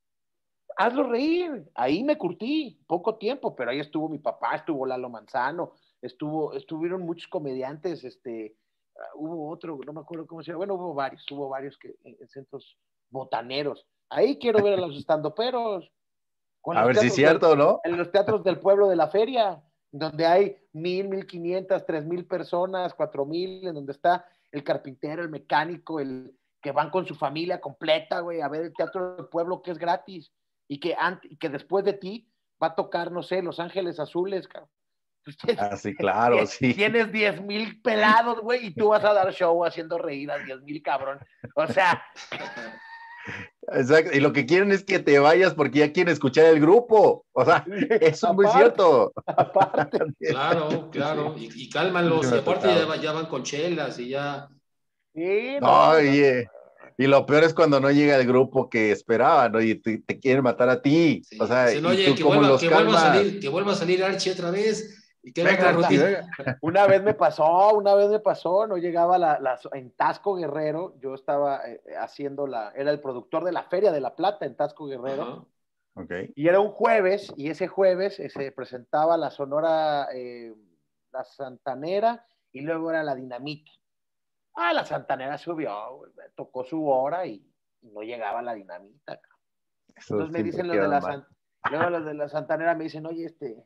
Speaker 2: hazlo reír. Ahí me curtí, poco tiempo, pero ahí estuvo mi papá, estuvo Lalo Manzano, estuvo, estuvieron muchos comediantes, este, uh, hubo otro, no me acuerdo cómo se llama, bueno, hubo varios, hubo varios que, en, en centros botaneros. Ahí quiero ver a los estandoperos. Con
Speaker 3: a ver si es cierto,
Speaker 2: del,
Speaker 3: ¿no?
Speaker 2: En los teatros del pueblo de la feria, donde hay mil, mil quinientas, tres mil personas, cuatro mil, en donde está el carpintero, el mecánico, el que van con su familia completa, güey, a ver el teatro del pueblo que es gratis y que, y que después de ti va a tocar, no sé, Los Ángeles Azules, cabrón. Usted,
Speaker 3: ah, sí, claro, sí.
Speaker 2: Tienes diez mil pelados, güey, y tú vas a dar show haciendo reír a diez mil, cabrón. O sea...
Speaker 3: Exacto, y lo que quieren es que te vayas porque ya quieren escuchar el grupo. O sea, eso es muy
Speaker 2: Aparte,
Speaker 3: cierto.
Speaker 2: aparte.
Speaker 1: Claro, claro, y, y cálmalos,
Speaker 3: Sí
Speaker 1: y
Speaker 3: me ha
Speaker 1: aparte ya,
Speaker 3: tocado.
Speaker 1: va- ya van con chelas y ya.
Speaker 2: Sí,
Speaker 3: No,
Speaker 2: no, no,
Speaker 3: oye, y lo peor es cuando no llega el grupo que esperaban, ¿no? Y te, te quieren matar a ti. O
Speaker 1: Sí,
Speaker 3: sea,
Speaker 1: dicen,
Speaker 3: y
Speaker 1: oye,
Speaker 3: tú
Speaker 1: que
Speaker 3: cómo
Speaker 1: vuelva,
Speaker 3: los
Speaker 1: que vuelva a
Speaker 3: calmas.
Speaker 1: salir, que vuelva a salir Archie otra vez y que haga otra
Speaker 3: Venga, Archie,
Speaker 1: rutina.
Speaker 3: venga.
Speaker 2: una vez me pasó, una vez me pasó, no llegaba la, la- en Tasco Guerrero, yo estaba eh, haciendo la, era el productor de la Feria de la Plata en Tasco Guerrero,
Speaker 1: Ajá.
Speaker 3: Ok.
Speaker 2: y era un jueves, y ese jueves eh, se presentaba la Sonora, eh, la Santanera, y luego era la Dinamita. Ah, la Santanera subió, güey, tocó su hora y, y no llegaba la Dinamita.
Speaker 3: Eso
Speaker 2: Entonces me
Speaker 3: siempre
Speaker 2: dicen los de
Speaker 3: queda
Speaker 2: la
Speaker 3: mal.
Speaker 2: San, luego los de la Santanera me dicen, oye, este,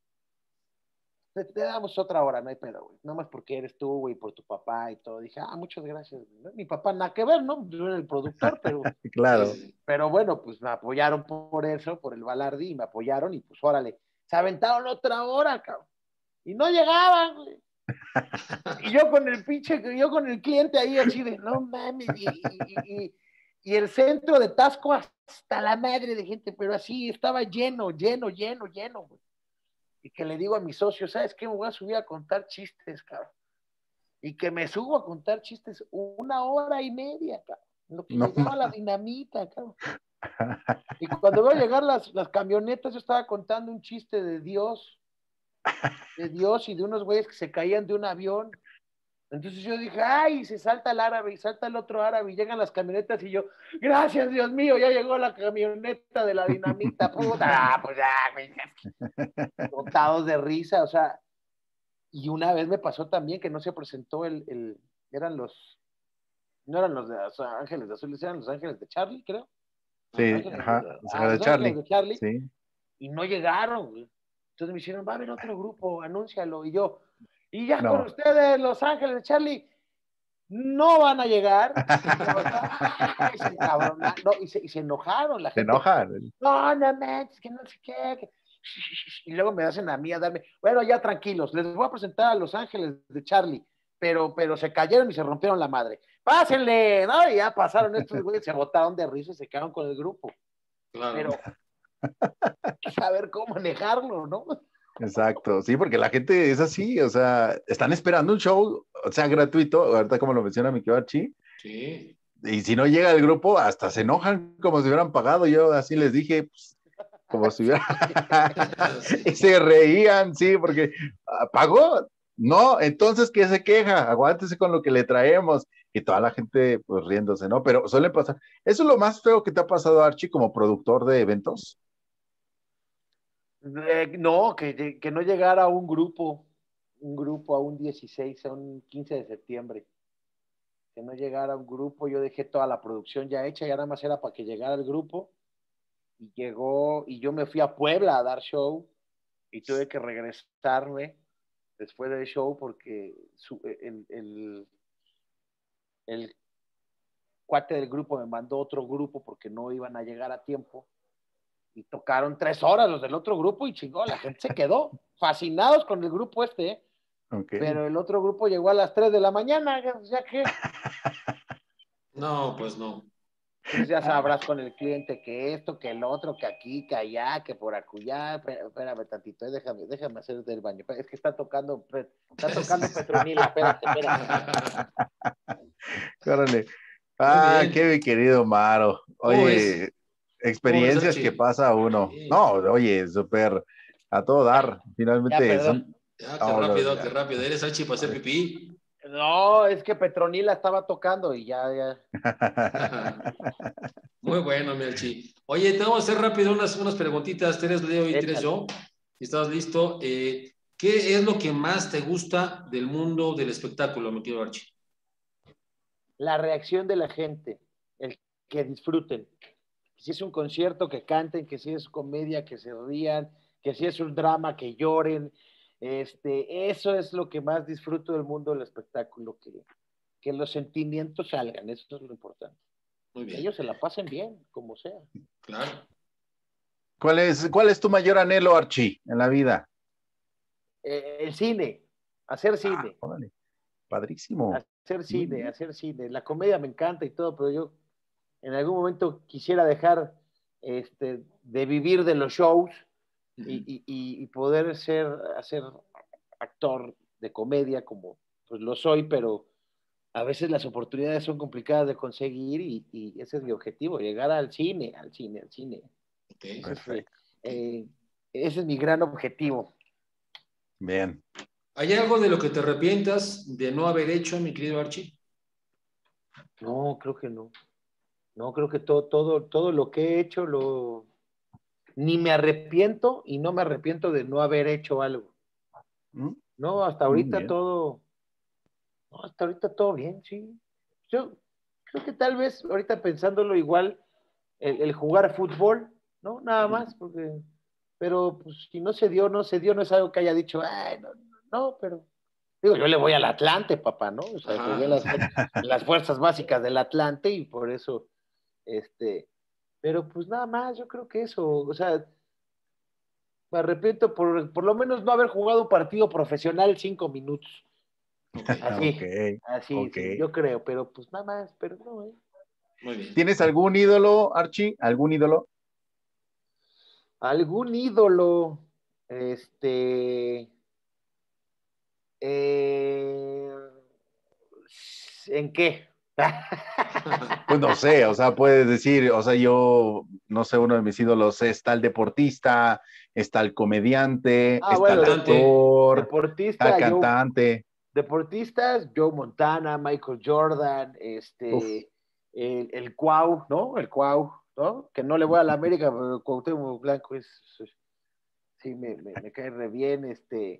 Speaker 2: te, te damos otra hora, no hay pedo, güey. Nada más porque eres tú, güey, por tu papá y todo. Dije, ah, muchas gracias. ¿No? Mi papá nada que ver, ¿no? Yo era el productor, pero,
Speaker 1: Sí,
Speaker 3: Claro.
Speaker 1: sí, sí.
Speaker 2: pero bueno, pues me apoyaron por eso, por el Balardi, y me apoyaron y pues órale. Se aventaron otra hora, cabrón. Y no llegaban, güey. Y yo con el pinche, yo con el cliente ahí así de, no mames, y, y, y, y el centro de Tasco hasta la madre de gente, pero así estaba lleno, lleno, lleno, lleno, güey. Y que le digo a mi socio, ¿sabes qué? Me voy a subir a contar chistes, cabrón. Y que me subo a contar chistes una hora y media, cabrón. En lo que
Speaker 3: No
Speaker 2: llegaba la
Speaker 3: más.
Speaker 2: dinamita, cabrón. Y cuando veo llegar las, las camionetas, yo estaba contando un chiste de Dios, de Dios y de unos güeyes que se caían de un avión. Entonces yo dije, ay, se salta el árabe y salta el otro árabe y llegan las camionetas y yo, gracias Dios mío, ya llegó la camioneta de la dinamita, puta, ah, pues ya, güey, botados de risa, o sea, y una vez me pasó también que no se presentó el, el eran los, no eran los de Los Ángeles de Azules, eran los Ángeles de Charlie, creo. Los
Speaker 3: Sí,
Speaker 2: Ángeles
Speaker 3: ajá,
Speaker 2: de,
Speaker 3: o sea,
Speaker 2: ah,
Speaker 3: de
Speaker 2: los Ángeles
Speaker 3: Charlie.
Speaker 2: de Charlie,
Speaker 3: Sí.
Speaker 2: y no llegaron, güey. Entonces me hicieron, va a haber otro grupo, anúncialo, y yo, y ya con
Speaker 3: No.
Speaker 2: ustedes, Los Ángeles de Charlie, no van a llegar. Y, yo, ay, se encabronaron, no, y, se, y se enojaron la
Speaker 3: Se
Speaker 2: gente.
Speaker 3: enojan.
Speaker 2: No, no, manches, que no sé qué. Que... Y luego me hacen a mí a darme, bueno, ya tranquilos, les voy a presentar a Los Ángeles de Charlie, pero, pero se cayeron y se rompieron la madre. Pásenle, ¿no? Y ya pasaron estos güeyes, se botaron de risa y se quedaron con el grupo.
Speaker 1: Claro.
Speaker 2: Pero hay que saber cómo manejarlo, ¿no?
Speaker 3: Exacto, sí, porque la gente es así, o sea, están esperando un show, o sea, gratuito, ahorita como lo menciona mi Archie,
Speaker 1: Sí.
Speaker 3: y si no llega el grupo, hasta se enojan como si hubieran pagado, yo así les dije, pues, como si hubiera, y
Speaker 1: Sí.
Speaker 3: se reían, sí, porque ah, pagó, no, entonces, ¿qué se queja? Aguántese con lo que le traemos, y toda la gente, pues, riéndose, ¿no? Pero suele pasar, ¿eso es lo más feo que te ha pasado, Archie, como productor de eventos?
Speaker 2: Eh, no, que, que no llegara un grupo, un grupo a un dieciséis, a un quince de septiembre. Que no llegara un grupo, yo dejé toda la producción ya hecha, ya nada más era para que llegara el grupo, y llegó, y yo me fui a Puebla a dar show, y tuve que regresarme después del show porque su, el, el, el cuate del grupo me mandó otro grupo porque no iban a llegar a tiempo, y tocaron tres horas los del otro grupo, y chingó, la gente se quedó fascinados con el grupo este, ¿eh?
Speaker 3: Ok.
Speaker 2: Pero el otro grupo llegó a las tres de la mañana, ya que...
Speaker 1: No, pues no.
Speaker 2: Entonces ya sabrás con el cliente que esto, que el otro, que aquí, que allá, que por acullá. Espérame tantito, eh, déjame, déjame hacer del baño. Es que está tocando, está tocando Petronila, espérate, espérate.
Speaker 3: Órale.
Speaker 1: Muy
Speaker 3: Ah, qué
Speaker 1: bien.
Speaker 3: mi querido Maro.
Speaker 1: ¿Cómo ves?
Speaker 3: Oye,
Speaker 1: ¿Cómo ves,
Speaker 3: experiencias que
Speaker 1: Archie?
Speaker 3: pasa uno.
Speaker 1: Sí.
Speaker 3: No, oye, súper a todo
Speaker 2: Ya,
Speaker 3: dar.
Speaker 2: ya,
Speaker 3: Finalmente
Speaker 2: perdón.
Speaker 3: son.
Speaker 1: Ya, qué
Speaker 3: No, no,
Speaker 1: rápido, qué
Speaker 3: ya.
Speaker 1: rápido. ¿Eres Archie para hacer pipí?
Speaker 2: No, es que Petronila estaba tocando y ya, ya.
Speaker 1: Muy bueno, mi Archie. Oye, te vamos a hacer rápido unas, unas preguntitas, tres Leo y tres
Speaker 2: Échale.
Speaker 1: yo. Si estás listo, eh, ¿qué es lo que más te gusta del mundo del espectáculo, mi querido Archie?
Speaker 2: La reacción de la gente, el que disfruten. Si es un concierto, que canten, que si es comedia, que se rían, que si es un drama, que lloren. Este, eso es lo que más disfruto del mundo del espectáculo, que, que los sentimientos salgan, eso es lo importante.
Speaker 1: Muy
Speaker 2: Que
Speaker 1: bien,
Speaker 2: ellos se la pasen bien, como sea.
Speaker 1: claro.
Speaker 3: ¿Cuál es, cuál es tu mayor anhelo, Archie, en la vida?
Speaker 2: Eh, el cine, hacer
Speaker 3: Ah,
Speaker 2: cine,
Speaker 3: órale, padrísimo.
Speaker 2: hacer
Speaker 3: Muy
Speaker 2: cine,
Speaker 3: bien.
Speaker 2: hacer cine. La comedia me encanta y todo, pero yo en algún momento quisiera dejar este, de vivir de los shows y, y, y poder ser, hacer actor de comedia como pues lo soy, pero a veces las oportunidades son complicadas de conseguir y, y ese es mi objetivo, llegar al cine, al cine, al cine.
Speaker 1: Okay.
Speaker 2: Entonces, eh, eh, ese es mi gran objetivo.
Speaker 3: Bien.
Speaker 1: ¿Hay algo de lo que te arrepientas de no haber hecho, mi querido Archie?
Speaker 2: No, creo que no. No, creo que todo, todo, todo lo que he hecho, lo... ni me arrepiento y no me arrepiento de no haber hecho algo.
Speaker 3: ¿Mm?
Speaker 2: No, hasta ahorita todo, no, hasta ahorita todo bien, sí. Yo creo que tal vez, ahorita pensándolo igual, el, el jugar fútbol, ¿no? Nada más, porque, pero pues si no se dio, no se dio, no es algo que haya dicho, ay, no, no, pero, digo, yo le voy al Atlante, papá, ¿no? O sea, jugué las, las fuerzas básicas del Atlante y por eso, este, pero pues nada más, yo creo que eso, o sea, me arrepiento por, por lo menos no haber jugado un partido profesional cinco minutos.
Speaker 1: Okay.
Speaker 2: Así,
Speaker 3: okay,
Speaker 2: así,
Speaker 3: okay.
Speaker 2: sí, yo creo, pero pues nada más, pero no, ¿eh?
Speaker 1: Muy bien.
Speaker 3: ¿Tienes algún ídolo, Archie? ¿Algún ídolo?
Speaker 2: Algún ídolo, este, eh, ¿en qué?
Speaker 3: Pues no sé, o sea, puedes decir, o sea, yo, no sé, uno de mis ídolos está el deportista, está el comediante,
Speaker 2: Ah,
Speaker 3: está
Speaker 2: bueno,
Speaker 3: el actor,
Speaker 2: deportista,
Speaker 3: está el
Speaker 2: yo,
Speaker 3: cantante.
Speaker 2: deportistas, Joe Montana, Michael Jordan,
Speaker 3: Uf.
Speaker 2: este, el, el Cuau, ¿no? El Cuau, ¿no? Que no le voy a la América, pero Cuauhtémoc Blanco es, es sí, me, me, me cae re bien, este,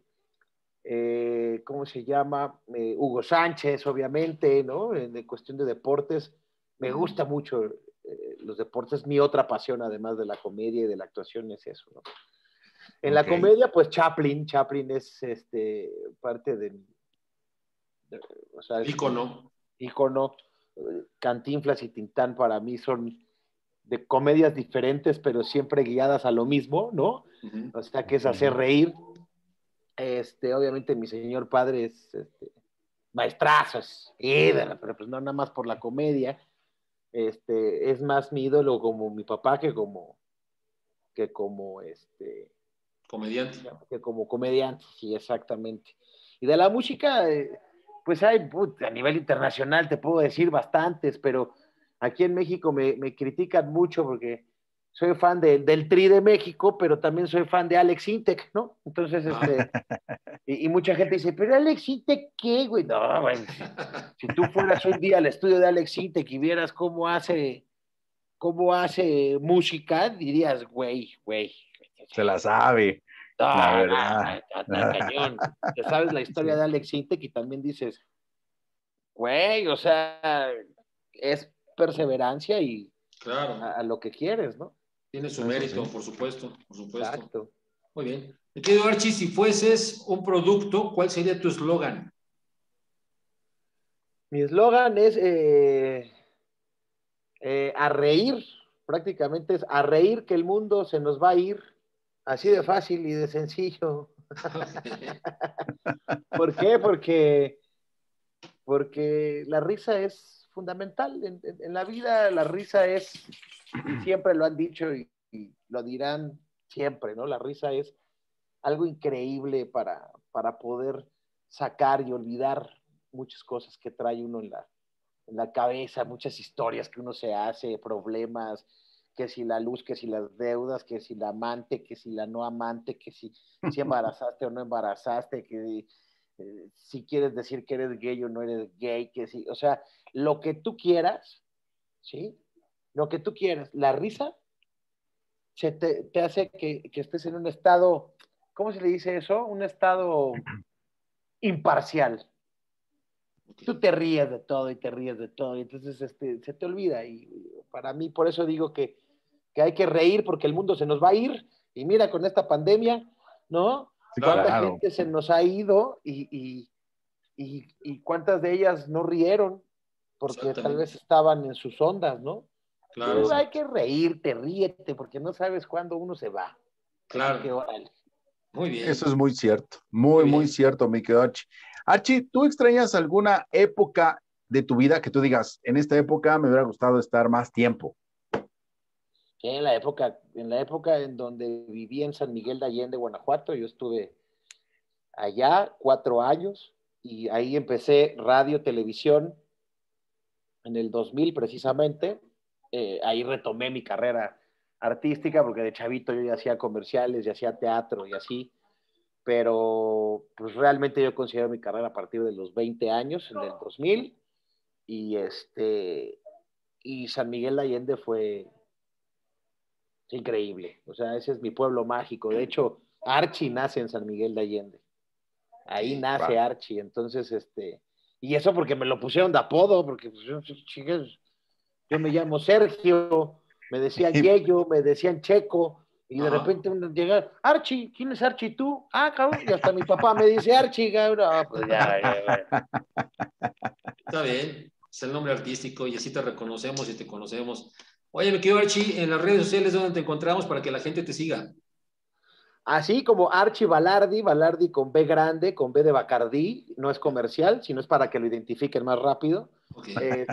Speaker 2: eh, ¿cómo se llama? Eh, Hugo Sánchez, obviamente, ¿no? En, en cuestión de deportes, me gusta mucho eh, los deportes, mi otra pasión, además de la comedia y de la actuación, es eso, ¿no? En
Speaker 3: Okay.
Speaker 2: la comedia, pues Chaplin, Chaplin es este, parte de, de o sea, es
Speaker 1: ícono.
Speaker 2: ícono. Cantinflas y Tintán para mí son de comedias diferentes, pero siempre guiadas a lo mismo, ¿no?
Speaker 1: Uh-huh.
Speaker 2: O sea, que es hacer reír. Este, obviamente mi señor padre es este, maestrazo, es ídolo, pero pues no nada más por la comedia. Este, es más mi ídolo como mi papá que como que como este
Speaker 1: comediante.
Speaker 2: Que como comediante, sí, exactamente. Y de la música, eh, pues hay, put, a nivel internacional te puedo decir bastantes, pero aquí en México me, me critican mucho porque soy fan de, del Tri de México, pero también soy fan de Alex Intec, ¿no? Entonces, este, y, y mucha gente dice, pero Alex Intec, ¿qué, güey? No, güey, si, si tú fueras un día al estudio de Alex Intec y vieras cómo hace, cómo hace música, dirías, güey, güey.
Speaker 3: Se la sabe.
Speaker 2: No,
Speaker 3: la verdad.
Speaker 2: No, no, no, cañón. Te sabes la historia sí. de Alex Intec y también dices, güey, o sea, es perseverancia y
Speaker 1: claro.
Speaker 2: a, a lo que quieres, ¿no?
Speaker 1: Tiene su mérito, sí. por supuesto, por supuesto. Exacto. Muy bien. Me querido Archie, si fueses un producto, ¿cuál sería tu eslogan?
Speaker 2: Mi eslogan es eh, eh, a reír, prácticamente es a reír que el mundo se nos va a ir, así de fácil y de sencillo. Okay. ¿Por qué? Porque, porque la risa es fundamental. En, en, en la vida la risa es, y siempre lo han dicho y, y lo dirán siempre, ¿no? La risa es algo increíble para, para poder sacar y olvidar muchas cosas que trae uno en la, en la cabeza, muchas historias que uno se hace, problemas, que si la luz, que si las deudas, que si la amante, que si la no amante, que si, si embarazaste o no embarazaste, que eh, si quieres decir que eres gay o no eres gay, que si, o sea, lo que tú quieras, ¿sí? Lo que tú quieras, la risa se te, te hace que, que estés en un estado, ¿cómo se le dice eso? Un estado imparcial. Tú te ríes de todo y te ríes de todo, y entonces este, se te olvida. Y para mí, por eso digo que, que hay que reír porque el mundo se nos va a ir. Y mira, con esta pandemia, ¿no?
Speaker 3: Sí,
Speaker 2: ¿Cuánta
Speaker 3: claro.
Speaker 2: gente se nos ha ido y, y, y, y cuántas de ellas no rieron porque tal vez estaban en sus ondas, ¿no? Claro. Pero hay que reírte, ríete, porque no sabes cuándo uno se va.
Speaker 1: Claro.
Speaker 2: Así que, órale.
Speaker 1: Muy bien.
Speaker 3: Eso es muy cierto, muy, muy, muy cierto, mi querido Archie. Archie, ¿tú extrañas alguna época de tu vida que tú digas, en esta época me hubiera gustado estar más tiempo?
Speaker 2: Sí, en la época, en la época en donde viví en San Miguel de Allende, Guanajuato, yo estuve allá cuatro años y ahí empecé radio, televisión en el dos mil precisamente. Eh, ahí retomé mi carrera artística porque de chavito yo ya hacía comerciales, ya hacía teatro y así, pero pues realmente yo considero mi carrera a partir de los veinte años, en el dos mil, y este, y San Miguel de Allende fue increíble, o sea, ese es mi pueblo mágico. De hecho, Archie nace en San Miguel de Allende, ahí
Speaker 1: Sí,
Speaker 2: nace
Speaker 3: wow.
Speaker 2: Archie. Entonces, este, y eso porque me lo pusieron de apodo, porque pues, yo, chicas, yo me llamo Sergio, me decían Yeyo, me decían Checo, y de
Speaker 1: Ajá.
Speaker 2: repente uno llega, Archie, ¿quién es Archie tú? Ah, cabrón, y hasta mi papá me dice Archie, cabrón. Ah, pues ya, ya, ya.
Speaker 1: Está bien, es el nombre artístico y así te reconocemos y te conocemos. Oye, me quedo Archie, en las redes sociales donde te encontramos para que la gente te siga.
Speaker 2: Así como Archie Balardi, Balardi con B grande, con B de Bacardí, no es comercial, sino es para que lo identifiquen más rápido.
Speaker 1: Ok.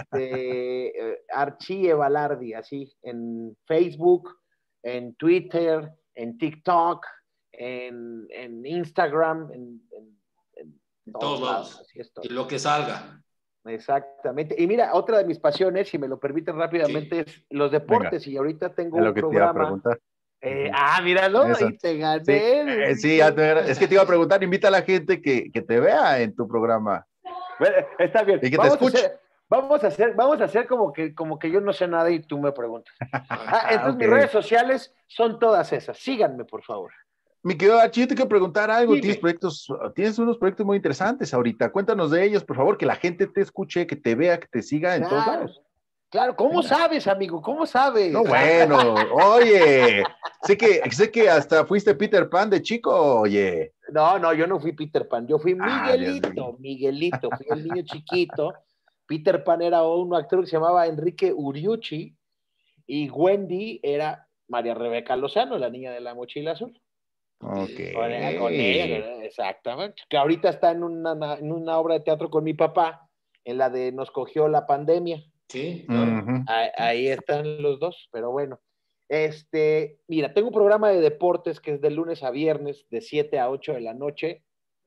Speaker 2: Este, eh, Archie Balardi, así, en Facebook, en Twitter, en TikTok, en, en Instagram, en, en, en
Speaker 1: En todos
Speaker 2: todos lados,
Speaker 1: lados.
Speaker 2: así
Speaker 1: Y
Speaker 2: estoy.
Speaker 1: lo que salga.
Speaker 2: Exactamente. Y mira, otra de mis pasiones, si me lo permiten
Speaker 1: Sí.
Speaker 2: rápidamente, es los
Speaker 3: Venga,
Speaker 2: deportes. Y ahorita tengo
Speaker 3: es lo
Speaker 2: un
Speaker 3: que te iba a
Speaker 2: programa.
Speaker 3: preguntar.
Speaker 2: Eh,
Speaker 3: Uh-huh.
Speaker 2: ah, míralo,
Speaker 3: Eso.
Speaker 2: ahí te
Speaker 3: Sí,
Speaker 2: gané.
Speaker 3: eh, sí, ya te- es que te iba a preguntar, invita a la gente que, que te vea en tu programa
Speaker 2: Bueno, está bien.
Speaker 3: y que te
Speaker 2: Vamos a
Speaker 3: escuche.
Speaker 2: hacer, vamos a hacer, vamos a hacer como que, como que yo no sé nada y tú me preguntas.
Speaker 1: Ah,
Speaker 2: Ah,
Speaker 3: Ah,
Speaker 2: entonces
Speaker 3: ok.
Speaker 2: mis redes sociales son todas esas. Síganme, por favor.
Speaker 3: Mi querido Archie, yo te quiero preguntar algo. Tienes
Speaker 2: Dime.
Speaker 3: proyectos, tienes unos proyectos muy interesantes ahorita. Cuéntanos de ellos, por favor, que la gente te escuche, que te vea, que te siga en todos
Speaker 2: Claro,
Speaker 3: lados.
Speaker 2: claro. ¿Cómo
Speaker 3: Venga.
Speaker 2: sabes, amigo? ¿Cómo
Speaker 3: No,
Speaker 2: sabes?
Speaker 3: bueno, oye, sé que, sé que hasta fuiste Peter Pan de chico, oye.
Speaker 2: No, no, yo no fui Peter Pan. Yo fui
Speaker 3: Ah, Dios
Speaker 2: Miguelito,
Speaker 3: mío.
Speaker 2: Miguelito. Fui el niño chiquito. Peter Pan era un actor que se llamaba Enrique Uriuchi y Wendy era María Rebeca Lozano, la niña de la mochila azul.
Speaker 1: ok.
Speaker 3: Ok.
Speaker 2: Con ella, con ella, exactamente. Que ahorita está en una, en una obra de teatro con mi papá, en la de Nos cogió la pandemia.
Speaker 1: Sí, claro.
Speaker 3: Ujú.
Speaker 2: Ahí, ahí están los dos, pero bueno. Este, mira, tengo un programa de deportes que es de lunes a viernes, de siete a ocho de la noche.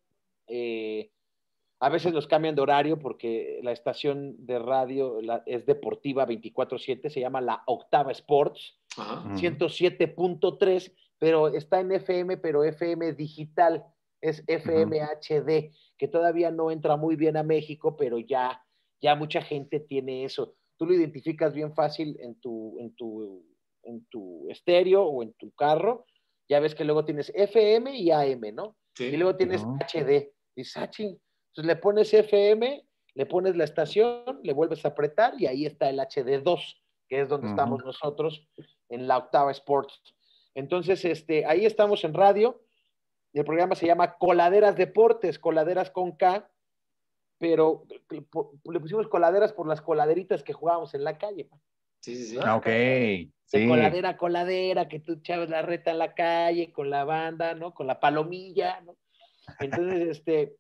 Speaker 2: Eh, a veces los cambian de horario porque la estación de radio la, es deportiva veinticuatro siete, se llama La Octava Sports,
Speaker 1: Ajá.
Speaker 2: ciento siete punto tres, pero está en F M, pero F M digital, es F M H D, que todavía no entra muy bien a México, pero ya, ya mucha gente tiene eso. Tú lo identificas bien fácil en tu, en tu, en tu estéreo o en tu carro. Ya ves que luego tienes F M y A M, ¿no? Y
Speaker 1: Sí.
Speaker 2: luego tienes
Speaker 3: Ujú.
Speaker 2: H D. Dices, ah, ching. Entonces le pones F M, le pones la estación, le vuelves a apretar y ahí está el H D dos, que es donde
Speaker 3: Ujú.
Speaker 2: estamos nosotros en la Octava Sports. Entonces, este, ahí estamos en radio. El programa se llama Coladeras Deportes, coladeras con K, pero le pusimos coladeras por las coladeritas que jugábamos en la calle.
Speaker 1: Sí, sí, sí.
Speaker 2: ¿No?
Speaker 3: Ok,
Speaker 2: De
Speaker 3: sí.
Speaker 2: coladera a coladera, que tú echabas la reta en la calle con la banda, ¿no? Con la palomilla, ¿no? Entonces, este,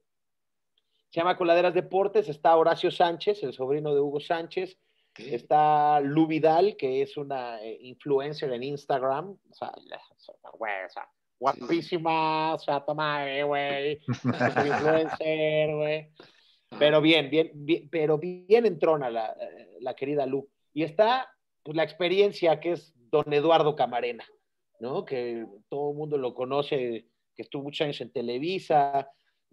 Speaker 2: se llama Coladeras Deportes. Está Horacio Sánchez, el sobrino de Hugo Sánchez.
Speaker 1: Okay.
Speaker 2: Está Lu Vidal, que es una eh, influencer en Instagram. O sea, güey, o sea, guapísima, o sea, toma, güey, super influencer, güey. Pero bien, bien, bien, pero bien entrona la, la querida Lu. Y está pues, la experiencia que es don Eduardo Camarena, ¿no? Que todo el mundo lo conoce, que estuvo muchos años en Televisa,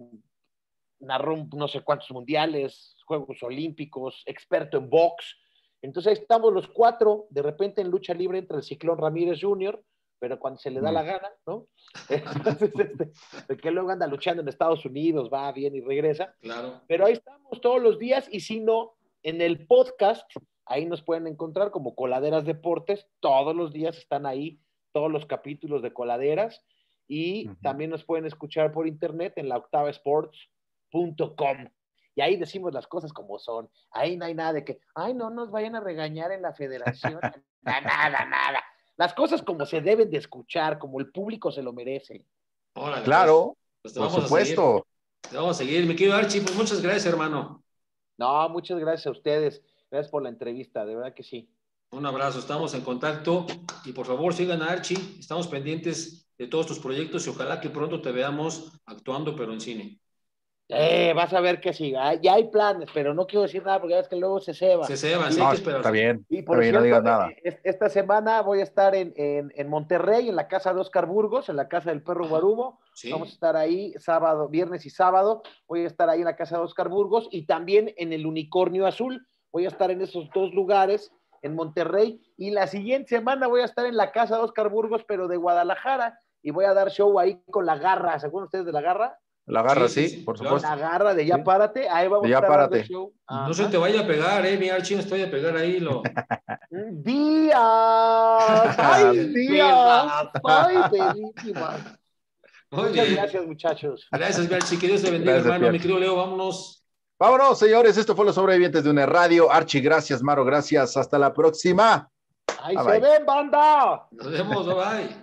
Speaker 2: narró no sé cuántos mundiales, Juegos Olímpicos, experto en box. Entonces ahí estamos los cuatro, de repente en lucha libre entre el Ciclón Ramírez junior, pero cuando se le da
Speaker 3: Mm.
Speaker 2: la gana, ¿no? Entonces, este, que luego anda luchando en Estados Unidos, va bien y regresa.
Speaker 1: Claro.
Speaker 2: Pero ahí estamos todos los días y si no, en el podcast, ahí nos pueden encontrar como Coladeras Deportes, todos los días están ahí todos los capítulos de Coladeras y uh-huh. también nos pueden escuchar por internet en la octava sports punto com. Y ahí decimos las cosas como son. Ahí no hay nada de que, ay, no nos vayan a regañar en la federación. nada, nada, nada. Las cosas como se deben de escuchar, como el público se lo merece.
Speaker 1: Órale,
Speaker 3: claro,
Speaker 1: pues, pues te
Speaker 3: por
Speaker 1: vamos
Speaker 3: supuesto.
Speaker 1: a seguir. Te vamos a seguir. Mi querido Archie, pues muchas gracias, hermano.
Speaker 2: No, muchas gracias a ustedes. Gracias por la entrevista, de verdad que sí.
Speaker 1: Un abrazo, estamos en contacto y por favor sigan a Archie, estamos pendientes de todos tus proyectos y ojalá que pronto te veamos actuando, pero en cine.
Speaker 2: Eh, vas a ver que sí, ah, ya hay planes, pero no quiero decir nada porque ya ves que luego se ceba.
Speaker 1: Se ceban,
Speaker 2: Y-
Speaker 1: sí, hay que esperar.
Speaker 3: Está bien,
Speaker 2: Y
Speaker 3: está
Speaker 2: por
Speaker 3: bien,
Speaker 2: cierto,
Speaker 3: no digas nada.
Speaker 2: eh, es- esta semana voy a estar en, en, en Monterrey, en la casa de Oscar Burgos, en la casa del perro
Speaker 1: Ajá.
Speaker 2: Guarumo.
Speaker 1: Sí.
Speaker 2: Vamos a estar ahí sábado, viernes y sábado. Voy a estar ahí en la casa de Oscar Burgos y también en el Unicornio Azul. Voy a estar en esos dos lugares, en Monterrey. Y la siguiente semana voy a estar en la casa de Oscar Burgos, pero de Guadalajara. Y voy a dar show ahí con La Garra. ¿Se acuerdan ustedes de La Garra?
Speaker 3: La garra,
Speaker 1: Sí,
Speaker 3: sí,
Speaker 1: sí, sí,
Speaker 3: por
Speaker 1: claro.
Speaker 3: supuesto.
Speaker 2: La Garra de Ya
Speaker 3: Sí.
Speaker 2: Párate. Ahí vamos
Speaker 3: De Ya
Speaker 2: a estar dando
Speaker 3: Párate.
Speaker 2: show.
Speaker 1: No
Speaker 2: Ajá.
Speaker 1: se te vaya a pegar, eh, mi Archie, no se te vaya a pegar ahí. Lo...
Speaker 2: Días, ay, días, ay, bellísimas.
Speaker 1: Muy
Speaker 2: Muchas
Speaker 1: bien.
Speaker 2: gracias, muchachos.
Speaker 1: Gracias, mi Archie, que Dios te bendiga,
Speaker 3: Gracias,
Speaker 1: hermano.
Speaker 3: Pierre.
Speaker 1: Mi querido Leo, vámonos.
Speaker 3: Vámonos, señores. Esto fue Los Sobrevivientes de una Radio. Archie, gracias. Maro, gracias. Hasta la próxima.
Speaker 2: Ahí
Speaker 3: Bye,
Speaker 2: se
Speaker 3: bye.
Speaker 2: ven, banda.
Speaker 1: Nos vemos, bye bye.